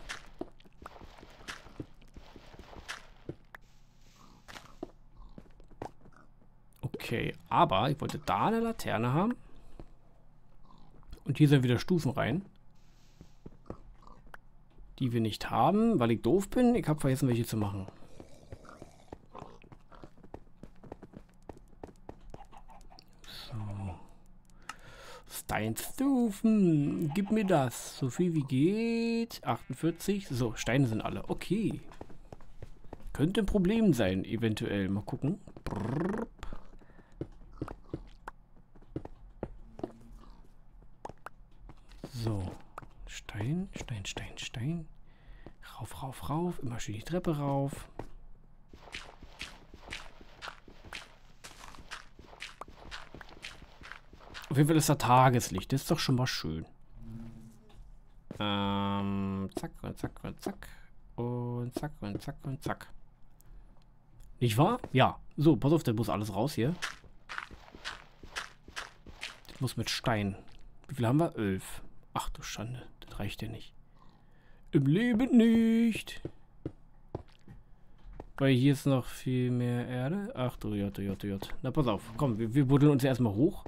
Okay, aber ich wollte da eine Laterne haben. Und hier sind wieder Stufen rein. Die wir nicht haben, weil ich doof bin. Ich habe vergessen, welche zu machen. So. Steinstufen. Gib mir das. So viel wie geht. achtundvierzig. So, Steine sind alle. Okay. Könnte ein Problem sein, eventuell. Mal gucken. Brrr. So. Stein, Stein, Stein, Stein. Rauf, rauf, rauf. Immer schön die Treppe rauf. Auf jeden Fall ist da Tageslicht. Das ist doch schon mal schön. Ähm, zack und zack und zack. Und zack und zack und zack. Nicht wahr? Ja. So, pass auf, der muss alles raus hier. Das muss mit Stein. Wie viel haben wir? Elf. Ach du Schande. Das reicht ja nicht. Im Leben nicht. Weil hier ist noch viel mehr Erde. Ach du J, J, J. Na, pass auf. Komm, wir, wir buddeln uns erstmal hoch.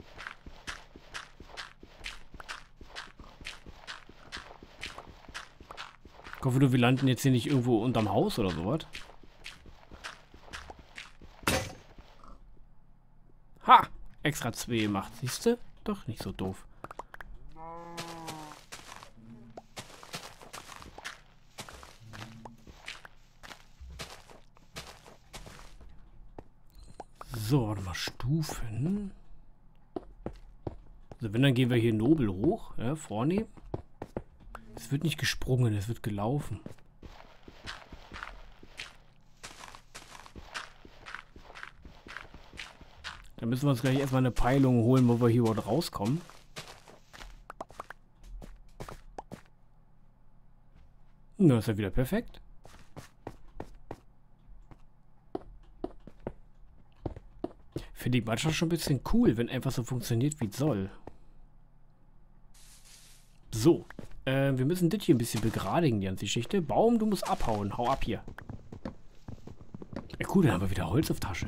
Ich hoffe, wir landen jetzt hier nicht irgendwo unterm Haus oder sowas. Ha! Extra zwei gemacht. Siehst du? Doch nicht so doof. So, warte mal. Stufen. Also wenn, dann gehen wir hier nobel hoch. Ja, vornehmen. Es wird nicht gesprungen, es wird gelaufen. Dann müssen wir uns gleich erstmal eine Peilung holen, wo wir hier überhaupt rauskommen. Na, ist ja wieder perfekt. Finde ich manchmal schon ein bisschen cool, wenn einfach so funktioniert, wie es soll. So. Äh, wir müssen das hier ein bisschen begradigen, die ganze Geschichte. Baum, du musst abhauen. Hau ab hier. Ja, cool, dann haben wir wieder Holz auf Tasche.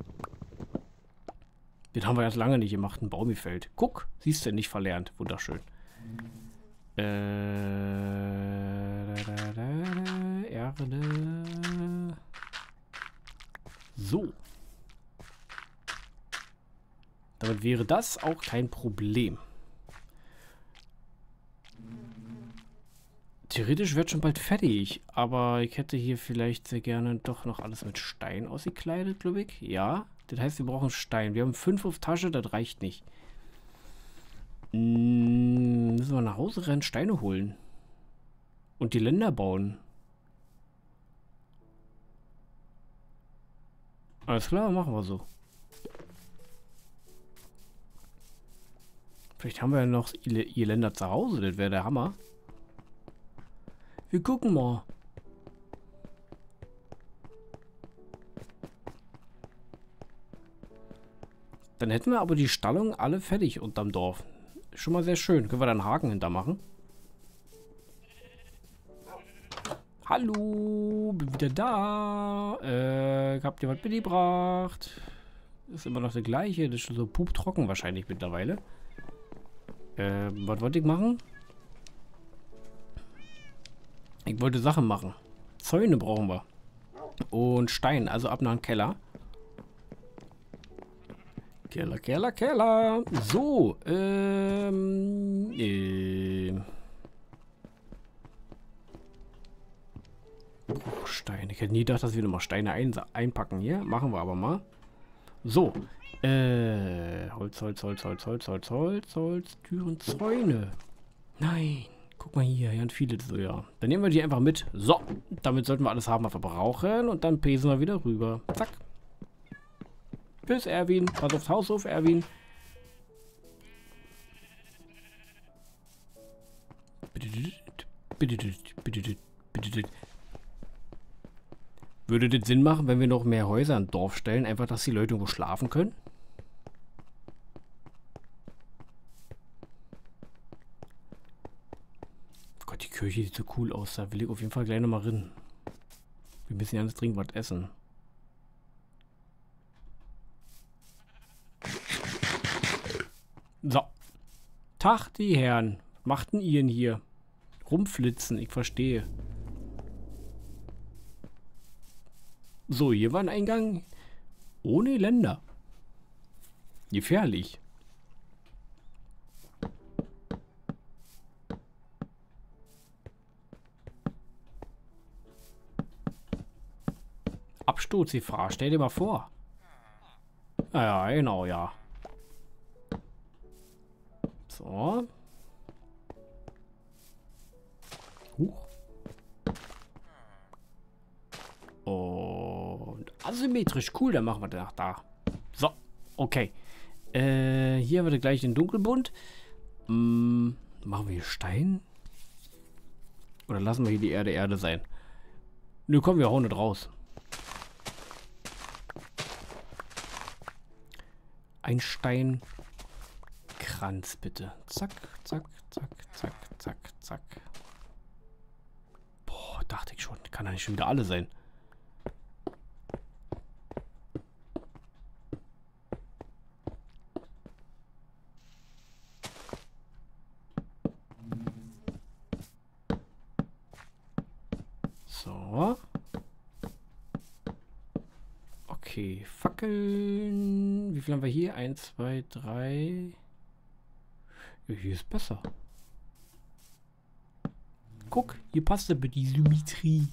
Den haben wir erst lange nicht gemacht. Ein Baum gefällt. Guck, siehst du, nicht verlernt. Wunderschön. Äh, da, da, da, Erde. So. Damit wäre das auch kein Problem. Theoretisch wird schon bald fertig, aber ich hätte hier vielleicht sehr gerne doch noch alles mit Stein ausgekleidet, glaube ich. Ja, das heißt, wir brauchen Stein. Wir haben fünf auf Tasche, das reicht nicht. Hm, müssen wir nach Hause rennen, Steine holen. Und die Länder bauen. Alles klar, machen wir so. Vielleicht haben wir ja noch ihr Länder zu Hause, das wäre der Hammer. Wir gucken mal. Dann hätten wir aber die Stallung alle fertig unterm Dorf. Schon mal sehr schön. Können wir da einen Haken hinter machen? Hallo, bin wieder da. Äh, habt ihr was mitgebracht? Ist immer noch der gleiche. Das ist schon so puptrocken wahrscheinlich mittlerweile. Äh, was wollte ich machen? Ich wollte Sachen machen. Zäune brauchen wir. Und Stein, also ab nach dem Keller. Keller, Keller, Keller. So, ähm, äh. Bruchstein. Ich hätte nie gedacht, dass wir nochmal Steine ein einpacken hier. Machen wir aber mal. So, äh, Holz, Holz, Holz, Holz, Holz, Holz, Holz, Holz, Türen, Zäune. Nein, Guck mal hier, hier haben viele so, ja. Dann nehmen wir die einfach mit. So, damit sollten wir alles haben, was wir brauchen. Und dann pesen wir wieder rüber. Zack. Tschüss, Erwin. Pass aufs Haus auf, Erwin. Würde das Sinn machen, wenn wir noch mehr Häuser im Dorf stellen? Einfach, dass die Leute irgendwo schlafen können? Gott, die Kirche sieht so cool aus. Da will ich auf jeden Fall gleich nochmal rein. Wir müssen ja ganz dringend was essen. So. Tag, die Herren. Was machten ihr denn hier? Rumflitzen, ich verstehe. So, hier war ein Eingang ohne Länder. Gefährlich. Absturzgefahr, stell dir mal vor. Ja, genau, ja. So. Huch. Und asymmetrisch. Cool, dann machen wir danach da. So, okay. Äh, hier wird gleich den Dunkelbund. Hm, machen wir hier Stein? Oder lassen wir hier die Erde Erde sein? Nö, komm, wir hauen nicht raus. Ein Steinkranz, bitte. Zack, zack, zack, zack, zack, zack. Boah, dachte ich schon. Kann ja nicht schon wieder alle sein. So. Okay, Fackeln. Wie viel haben wir hier? Eins, zwei, drei. Ja, hier ist besser. Guck, hier passt aber die Symmetrie.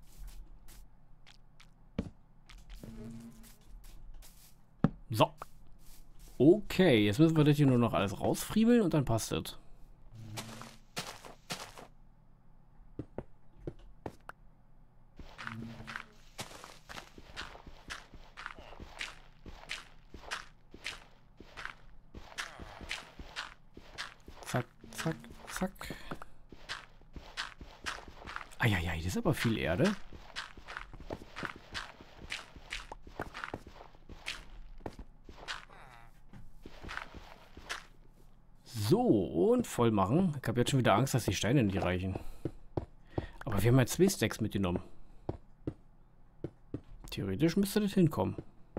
So. Okay, jetzt müssen wir das hier nur noch alles rausfriemeln und dann passt das. Zack, zack, zack. Eieiei, das ist aber viel Erde. So, und voll machen. Ich habe jetzt schon wieder Angst, dass die Steine nicht reichen. Aber wir haben ja zwei Stacks mitgenommen. Theoretisch müsste das hinkommen.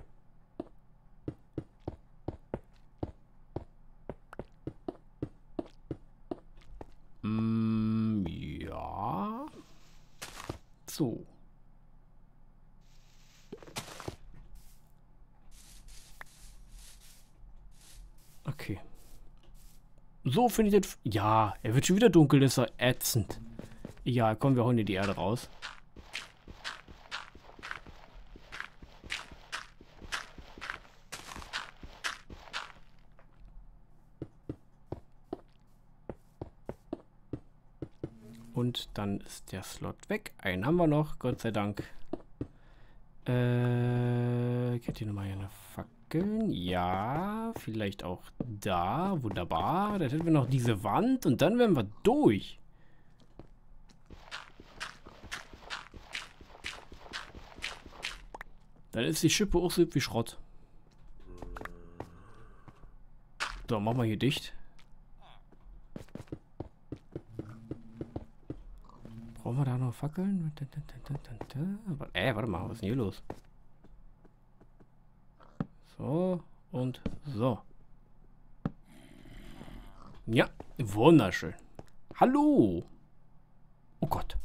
Mm, ja. So. Okay. So finde ich das. Ja, er wird schon wieder dunkel, das ist ja ätzend. Ja, komm, wir hauen hier die Erde raus. Und dann ist der Slot weg. Einen haben wir noch, Gott sei Dank. Äh, ich hätte hier nochmal eine Fackeln. Ja, vielleicht auch da. Wunderbar. Dann hätten wir noch diese Wand und dann wären wir durch. Dann ist die Schippe auch so wie Schrott. So, machen wir hier dicht. Brauchen wir da noch Fackeln? Äh, warte mal, was ist denn hier los? So und so. Ja, wunderschön. Hallo! Oh Gott.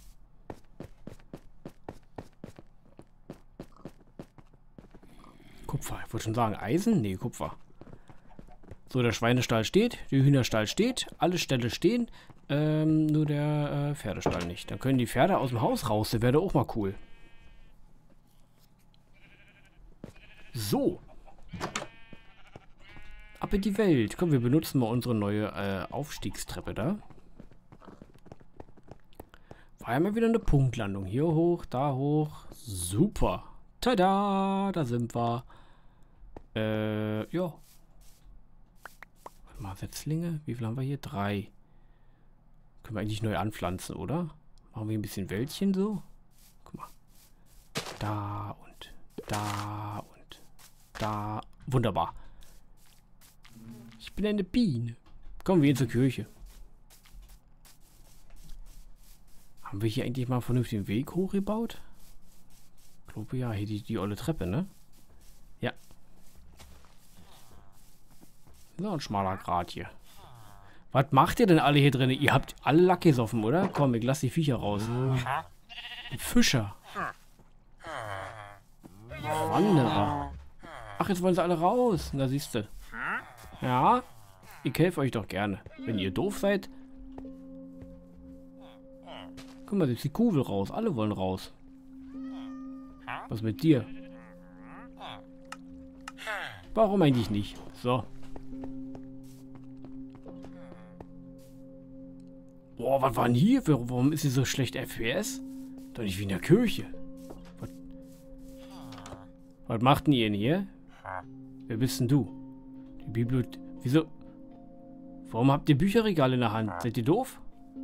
Kupfer, ich wollte schon sagen, Eisen? Nee, Kupfer. So, der Schweinestall steht, der Hühnerstall steht, alle Ställe stehen, ähm, nur der äh, Pferdestall nicht. Dann können die Pferde aus dem Haus raus, das wäre auch mal cool. So. Ab in die Welt. Komm, wir benutzen mal unsere neue äh, Aufstiegstreppe da. War ja mal wieder eine Punktlandung. Hier hoch, da hoch. Super. Tada, da sind wir. Äh, ja. Warte mal, Setzlinge. Wie viel haben wir hier? Drei. Können wir eigentlich neu anpflanzen, oder? Machen wir ein bisschen Wäldchen so. Guck mal. Da und da und da. Wunderbar. Ich bin eine Biene. Kommen wir zur Kirche. Haben wir hier eigentlich mal einen vernünftigen Weg hochgebaut? Ich glaube ja, hier die, die olle Treppe, ne? Ja. So ein schmaler Grat hier. Was macht ihr denn alle hier drin? Ihr habt alle Lack gesoffen, oder? Komm, ich lass die Viecher raus. Ein Fischer. Wanderer. Ach, jetzt wollen sie alle raus. Na, siehst du. Ja, ich helfe euch doch gerne. Wenn ihr doof seid. Guck mal, jetzt die Kuh will raus. Alle wollen raus. Was mit dir? Warum eigentlich nicht? So. Boah, was war denn hier? Warum ist hier so schlecht F P S? Doch nicht wie in der Kirche. Was, was macht denn ihr denn hier? Wer bist denn du? Die Bibliothek. Wieso? Warum habt ihr Bücherregale in der Hand? Seid ihr doof?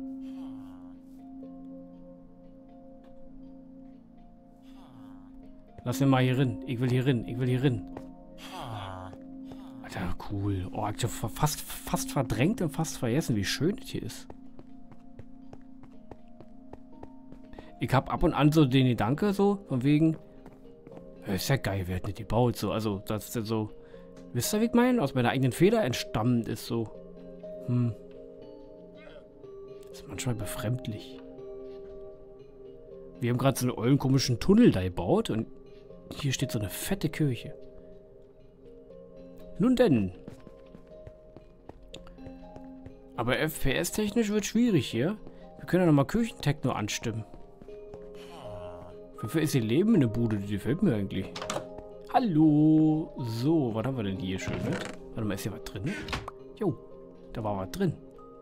Lass mir mal hier rein. Ich will hier rein. Ich will hier rein. Alter, cool. Oh, ich hab fast, fast verdrängt und fast vergessen, wie schön das hier ist. Ich hab ab und an so den Gedanke so, von wegen, ja, ist ja geil, wer hat nicht gebaut, so, also, das ist ja so, wisst ihr, wie ich meine? Aus meiner eigenen Feder entstammend ist so, hm, ist manchmal befremdlich. Wir haben gerade so einen ollen komischen Tunnel da gebaut und hier steht so eine fette Kirche. Nun denn. Aber F P S-technisch wird schwierig hier. Wir können ja nochmal Kirchentechno anstimmen. Wofür ist ihr Leben in der Bude? Die gefällt mir eigentlich. Hallo. So, was haben wir denn hier schön mit? Warte mal, ist hier was drin? Jo, da war was drin.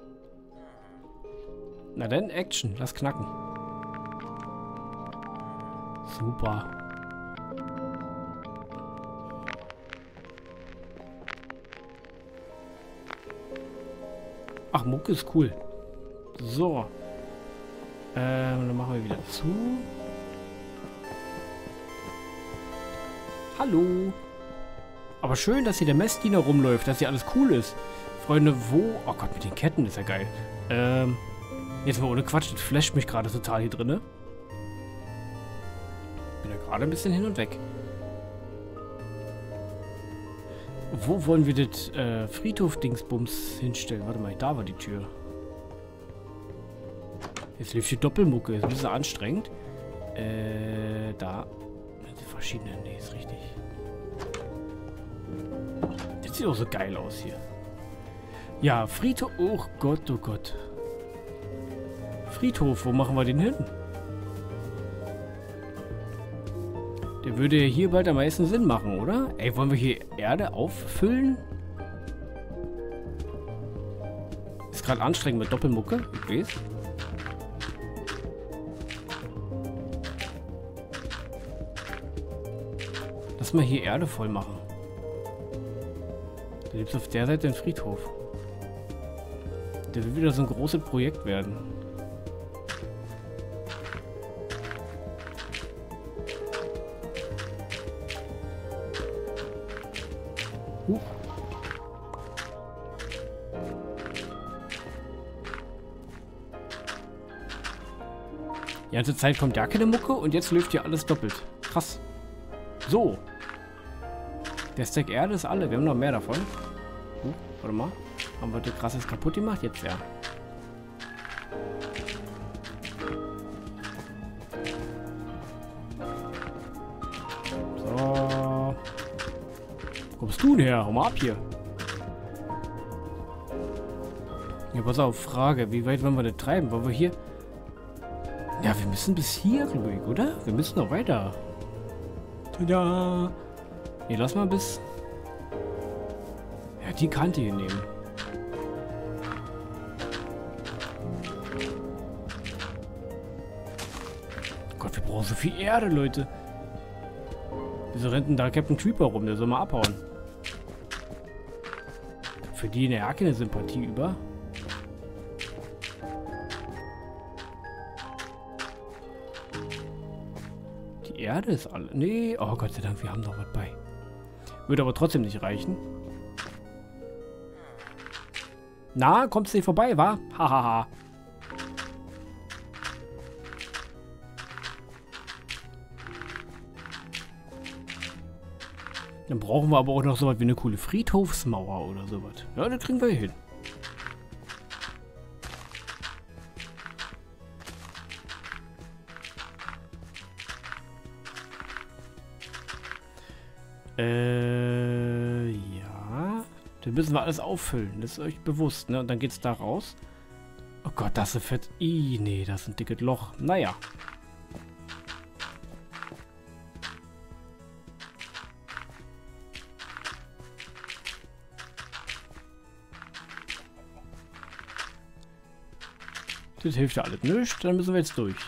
Na dann, Action. Lass knacken. Super. Ach, Mucke ist cool. So. Ähm, dann machen wir wieder zu. Hallo. Aber schön, dass hier der Messdiener rumläuft, dass hier alles cool ist. Freunde, wo... Oh Gott, mit den Ketten ist ja geil. Ähm, jetzt mal ohne Quatsch, das flasht mich gerade total hier drin. Bin ja gerade ein bisschen hin und weg. Wo wollen wir das äh, Friedhof-Dingsbums hinstellen? Warte mal, da war die Tür. Jetzt hilft die Doppelmucke. Ist ein bisschen anstrengend. Äh, da. Die verschiedenen. Nee, ist richtig. Das sieht auch so geil aus hier. Ja, Friedhof. Oh Gott, oh Gott. Friedhof, wo machen wir den hin? Der würde hier bald am meisten Sinn machen, oder? Ey, wollen wir hier Erde auffüllen? Ist gerade anstrengend mit Doppelmucke. Ich weiß. Lass mal hier Erde voll machen. Da gibt es auf der Seite einen Friedhof. Der will wieder so ein großes Projekt werden. Huch. Die ganze Zeit kommt ja keine Mucke und jetzt läuft hier alles doppelt. Krass. So. Der Stack Erde ist alle. Wir haben noch mehr davon. Huh, warte mal. Haben wir das krasses kaputt gemacht? Jetzt ja. So. Wo kommst du denn her? Hau mal ab hier. Ja, pass auf. Frage. Wie weit wollen wir das treiben? Wollen wir hier... Ja, wir müssen bis hier, glaube ich, oder? Wir müssen noch weiter. Tada! Nee, lass mal bis... Ja, die Kante hier nehmen. brauche so viel Erde, Leute. Wieso rennt denn da Captain Creeper rum? Der soll mal abhauen. Für die in der Jacke eine Sympathie über. Die Erde ist alle... Nee, oh Gott sei Dank, wir haben noch was bei. Würde aber trotzdem nicht reichen. Na, kommst du nicht vorbei, wa? Hahaha. Dann brauchen wir aber auch noch so was wie eine coole Friedhofsmauer oder sowas. Ja, das kriegen wir hin. Äh, ja. Dann müssen wir alles auffüllen. Das ist euch bewusst, ne? Und dann geht's da raus. Oh Gott, das ist fett. Ih, nee, das ist ein dickes Loch. Naja. Das hilft ja alles nicht. Dann müssen wir jetzt durch.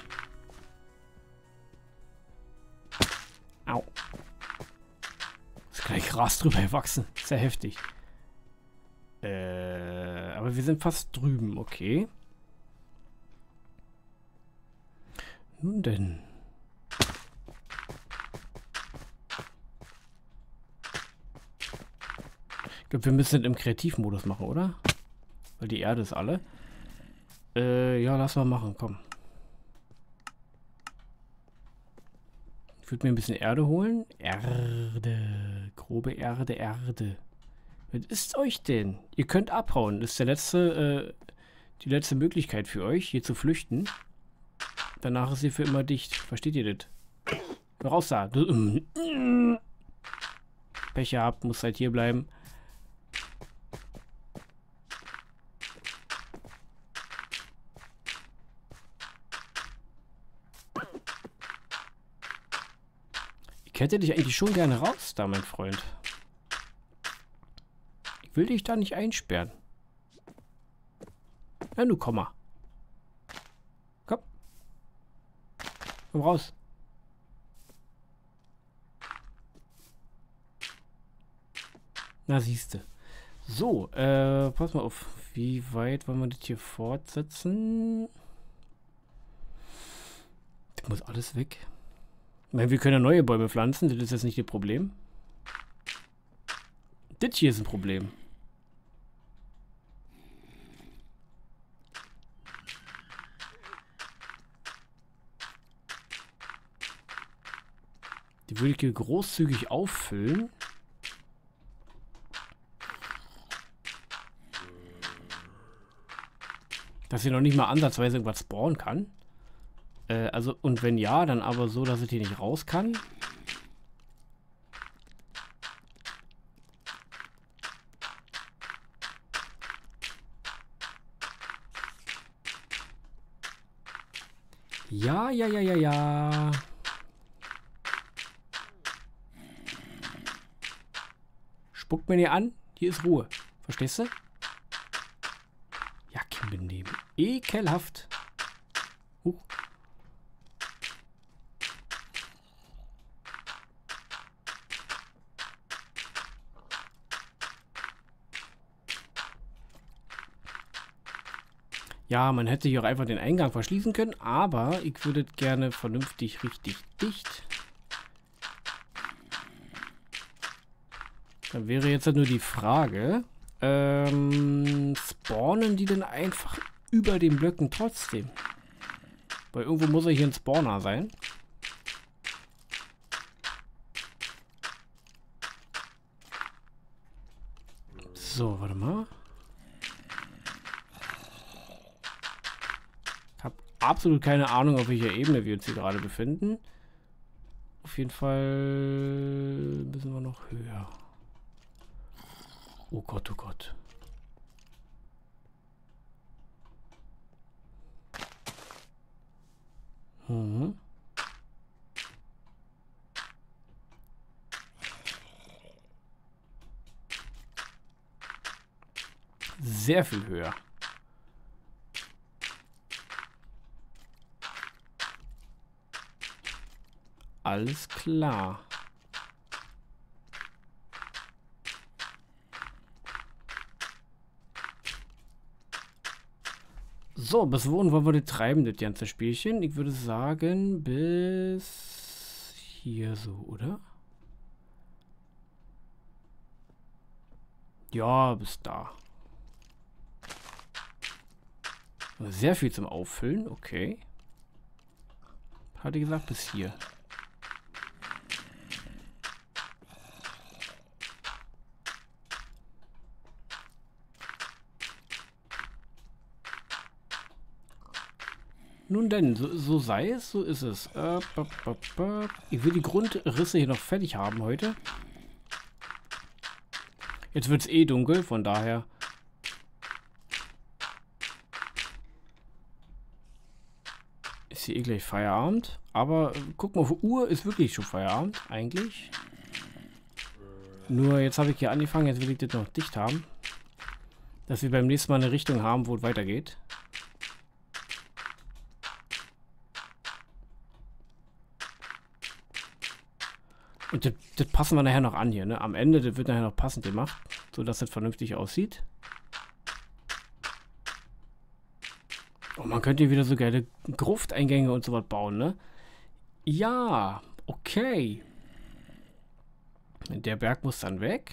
Au. Ist gleich Gras drüber gewachsen. Sehr heftig. Äh, aber wir sind fast drüben, okay. Nun denn. Ich glaube, wir müssen das im Kreativmodus machen, oder? Weil die Erde ist alle. Äh, ja, lass mal machen, komm. Ich würde mir ein bisschen Erde holen. Erde. Grobe Erde, Erde. Was ist euch denn? Ihr könnt abhauen. Das ist der letzte, äh, die letzte Möglichkeit für euch, hier zu flüchten. Danach ist sie für immer dicht. Versteht ihr das? Raus da. Pech gehabt, muss halt hier bleiben. Ich hätte dich eigentlich schon gerne raus, da, mein Freund. Ich will dich da nicht einsperren. Ja, du komm mal. Komm. Komm raus. Na, siehste. So, äh, pass mal auf. Wie weit wollen wir das hier fortsetzen? Das muss alles weg. Ich meine, wir können ja neue Bäume pflanzen, das ist jetzt nicht das Problem. Das hier ist ein Problem. Die würde ich hier großzügig auffüllen. Dass hier noch nicht mal ansatzweise irgendwas spawnen kann. Äh, also, und wenn ja, dann aber so, dass es hier nicht raus kann. Ja, ja, ja, ja, ja. Spuckt mir nicht an. Hier ist Ruhe. Verstehst du? Ja, Benehmen. Ekelhaft. Huch. Ja, man hätte hier auch einfach den Eingang verschließen können, aber ich würde gerne vernünftig richtig dicht. Dann wäre jetzt nur die Frage, ähm, spawnen die denn einfach über den Blöcken trotzdem? Weil irgendwo muss ja hier ein Spawner sein. So, warte mal. Ich habe absolut keine Ahnung, auf welcher Ebene wir uns hier gerade befinden. Auf jeden Fall müssen wir noch höher. Oh Gott, oh Gott. Mhm. Sehr viel höher. Alles klar. So, bis wohin wollen wir das treiben, das ganze Spielchen? Ich würde sagen, bis hier so, oder? Ja, bis da. Sehr viel zum Auffüllen, okay. Hatte gesagt, bis hier. Nun denn, so, so sei es, so ist es. Äh, b, b, b. Ich will die Grundrisse hier noch fertig haben heute. Jetzt wird es eh dunkel, von daher. Ist hier eh gleich Feierabend. Aber äh, guck mal, auf die Uhr ist wirklich schon Feierabend, eigentlich. Nur jetzt habe ich hier angefangen, jetzt will ich das noch dicht haben. Dass wir beim nächsten Mal eine Richtung haben, wo es weitergeht. Und das, das passen wir nachher noch an hier, ne? Am Ende, das wird nachher noch passend gemacht, sodass das vernünftig aussieht. Und man könnte hier wieder so geile Grufteingänge und sowas bauen, ne? Ja, okay. Der Berg muss dann weg.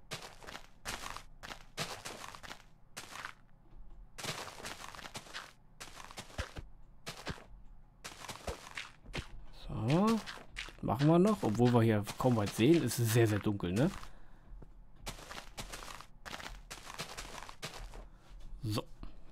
So. Machen wir noch, obwohl wir hier kaum weit sehen. Es ist sehr, sehr dunkel, ne? So.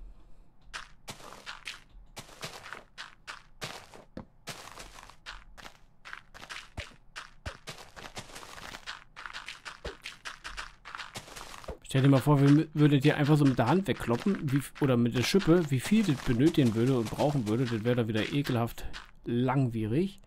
Stell dir mal vor, wir würden hier einfach so mit der Hand wegkloppen, wie, oder mit der Schippe, wie viel das benötigen würde und brauchen würde. Das wäre da wieder ekelhaft langwierig.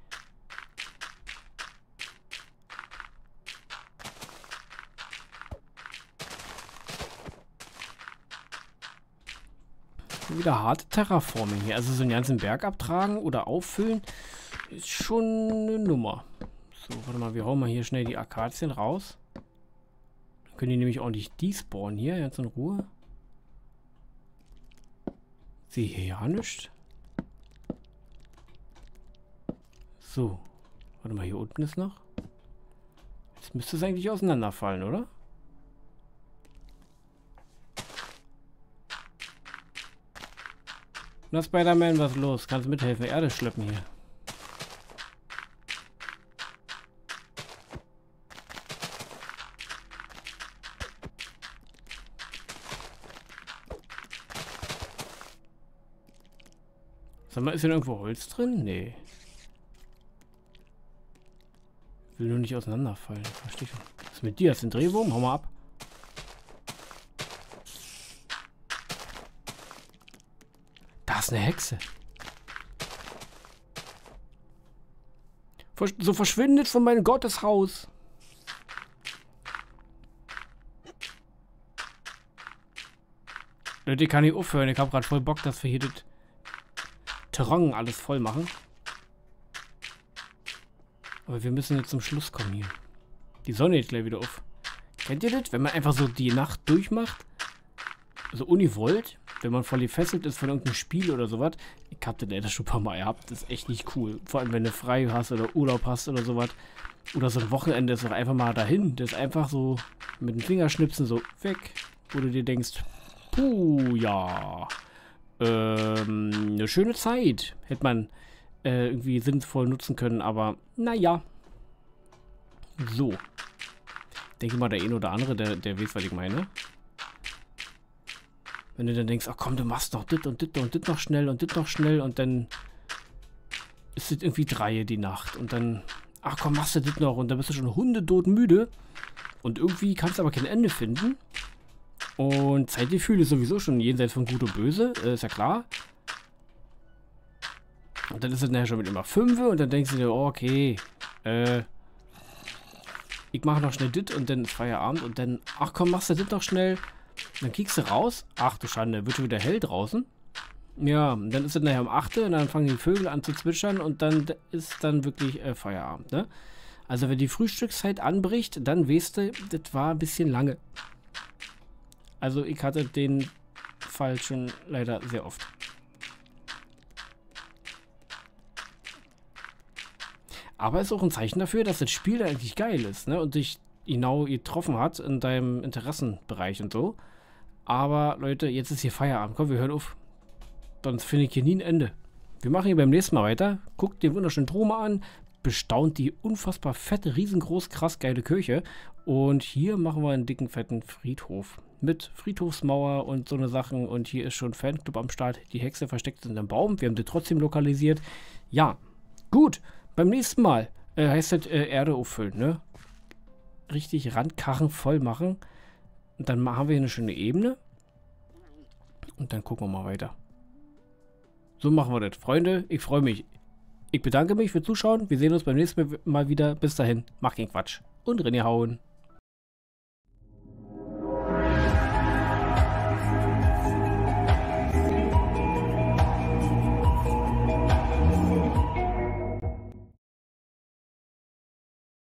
Wieder harte Terraforming hier. Also so einen ganzen Berg abtragen oder auffüllen ist schon eine Nummer. So, warte mal, wir hauen mal hier schnell die Akazien raus. Dann können die nämlich auch nicht despawnen hier, ganz in Ruhe. Sehe hier ja nichts. So, warte mal, hier unten ist noch. Jetzt müsste es eigentlich auseinanderfallen, oder? Na, Spider-Man, was ist los? Kannst du mithelfen? Erde schleppen hier. Sag mal, ist hier irgendwo Holz drin? Nee. Will nur nicht auseinanderfallen. Verstehe ich. Was ist mit dir? Hast du einen Drehwurm? Hau mal ab. Da ist eine Hexe. So verschwindet von meinem Gotteshaus. Leute, ich kann nicht aufhören. Ich habe gerade voll Bock, dass wir hier das Terrain alles voll machen. Aber wir müssen jetzt zum Schluss kommen hier. Die Sonne geht gleich wieder auf. Kennt ihr das? Wenn man einfach so die Nacht durchmacht? So univollt. Wenn man voll gefesselt ist von irgendeinem Spiel oder sowas. Ich hab das leider schon ein paar Mal gehabt. Das ist echt nicht cool. Vor allem, wenn du frei hast oder Urlaub hast oder sowas. Oder so ein Wochenende ist doch einfach mal dahin. Das ist einfach so mit dem Fingerschnipsen so weg. Wo du dir denkst, puh, ja. Ähm, eine schöne Zeit. Hätte man äh, irgendwie sinnvoll nutzen können, aber naja. So. Ich denke mal, der eine oder andere, der, der weiß, was ich meine. Wenn du dann denkst, ach komm, du machst noch dit und dit und dit noch schnell und dit noch schnell und dann ist es irgendwie drei die Nacht und dann, ach komm, machst du dit noch und dann bist du schon hundedot müde und irgendwie kannst du aber kein Ende finden und Zeitgefühl ist sowieso schon jenseits von Gut und Böse, äh, ist ja klar. Und dann ist es nachher schon mit immer fünf und dann denkst du dir, oh, okay, äh, ich mache noch schnell dit und dann ist Feierabend und dann, ach komm, machst du dit noch schnell. Dann kiekst du raus. Ach du Schande, wird schon wieder hell draußen. Ja, dann ist es nachher um acht und dann fangen die Vögel an zu zwitschern und dann ist dann wirklich äh, Feierabend, ne? Also wenn die Frühstückszeit anbricht, dann weißt du, das war ein bisschen lange. Also ich hatte den Fall schon leider sehr oft. Aber ist auch ein Zeichen dafür, dass das Spiel da eigentlich geil ist, ne? Und dich genau getroffen hat in deinem Interessenbereich und so. Aber Leute, jetzt ist hier Feierabend. Komm, wir hören auf. Sonst finde ich hier nie ein Ende. Wir machen hier beim nächsten Mal weiter. Guckt den wunderschönen Troma an. Bestaunt die unfassbar fette, riesengroß, krass geile Kirche. Und hier machen wir einen dicken, fetten Friedhof. Mit Friedhofsmauer und so eine Sachen. Und hier ist schon Fanclub am Start. Die Hexe versteckt in einem Baum. Wir haben die trotzdem lokalisiert. Ja, gut. Beim nächsten Mal äh, heißt das äh, Erde auffüllen, ne? Richtig Randkarren voll machen. Und dann haben wir hier eine schöne Ebene. Und dann gucken wir mal weiter. So machen wir das. Freunde, ich freue mich. Ich bedanke mich fürs Zuschauen. Wir sehen uns beim nächsten Mal wieder. Bis dahin, macht keinen Quatsch. Und reingehauen.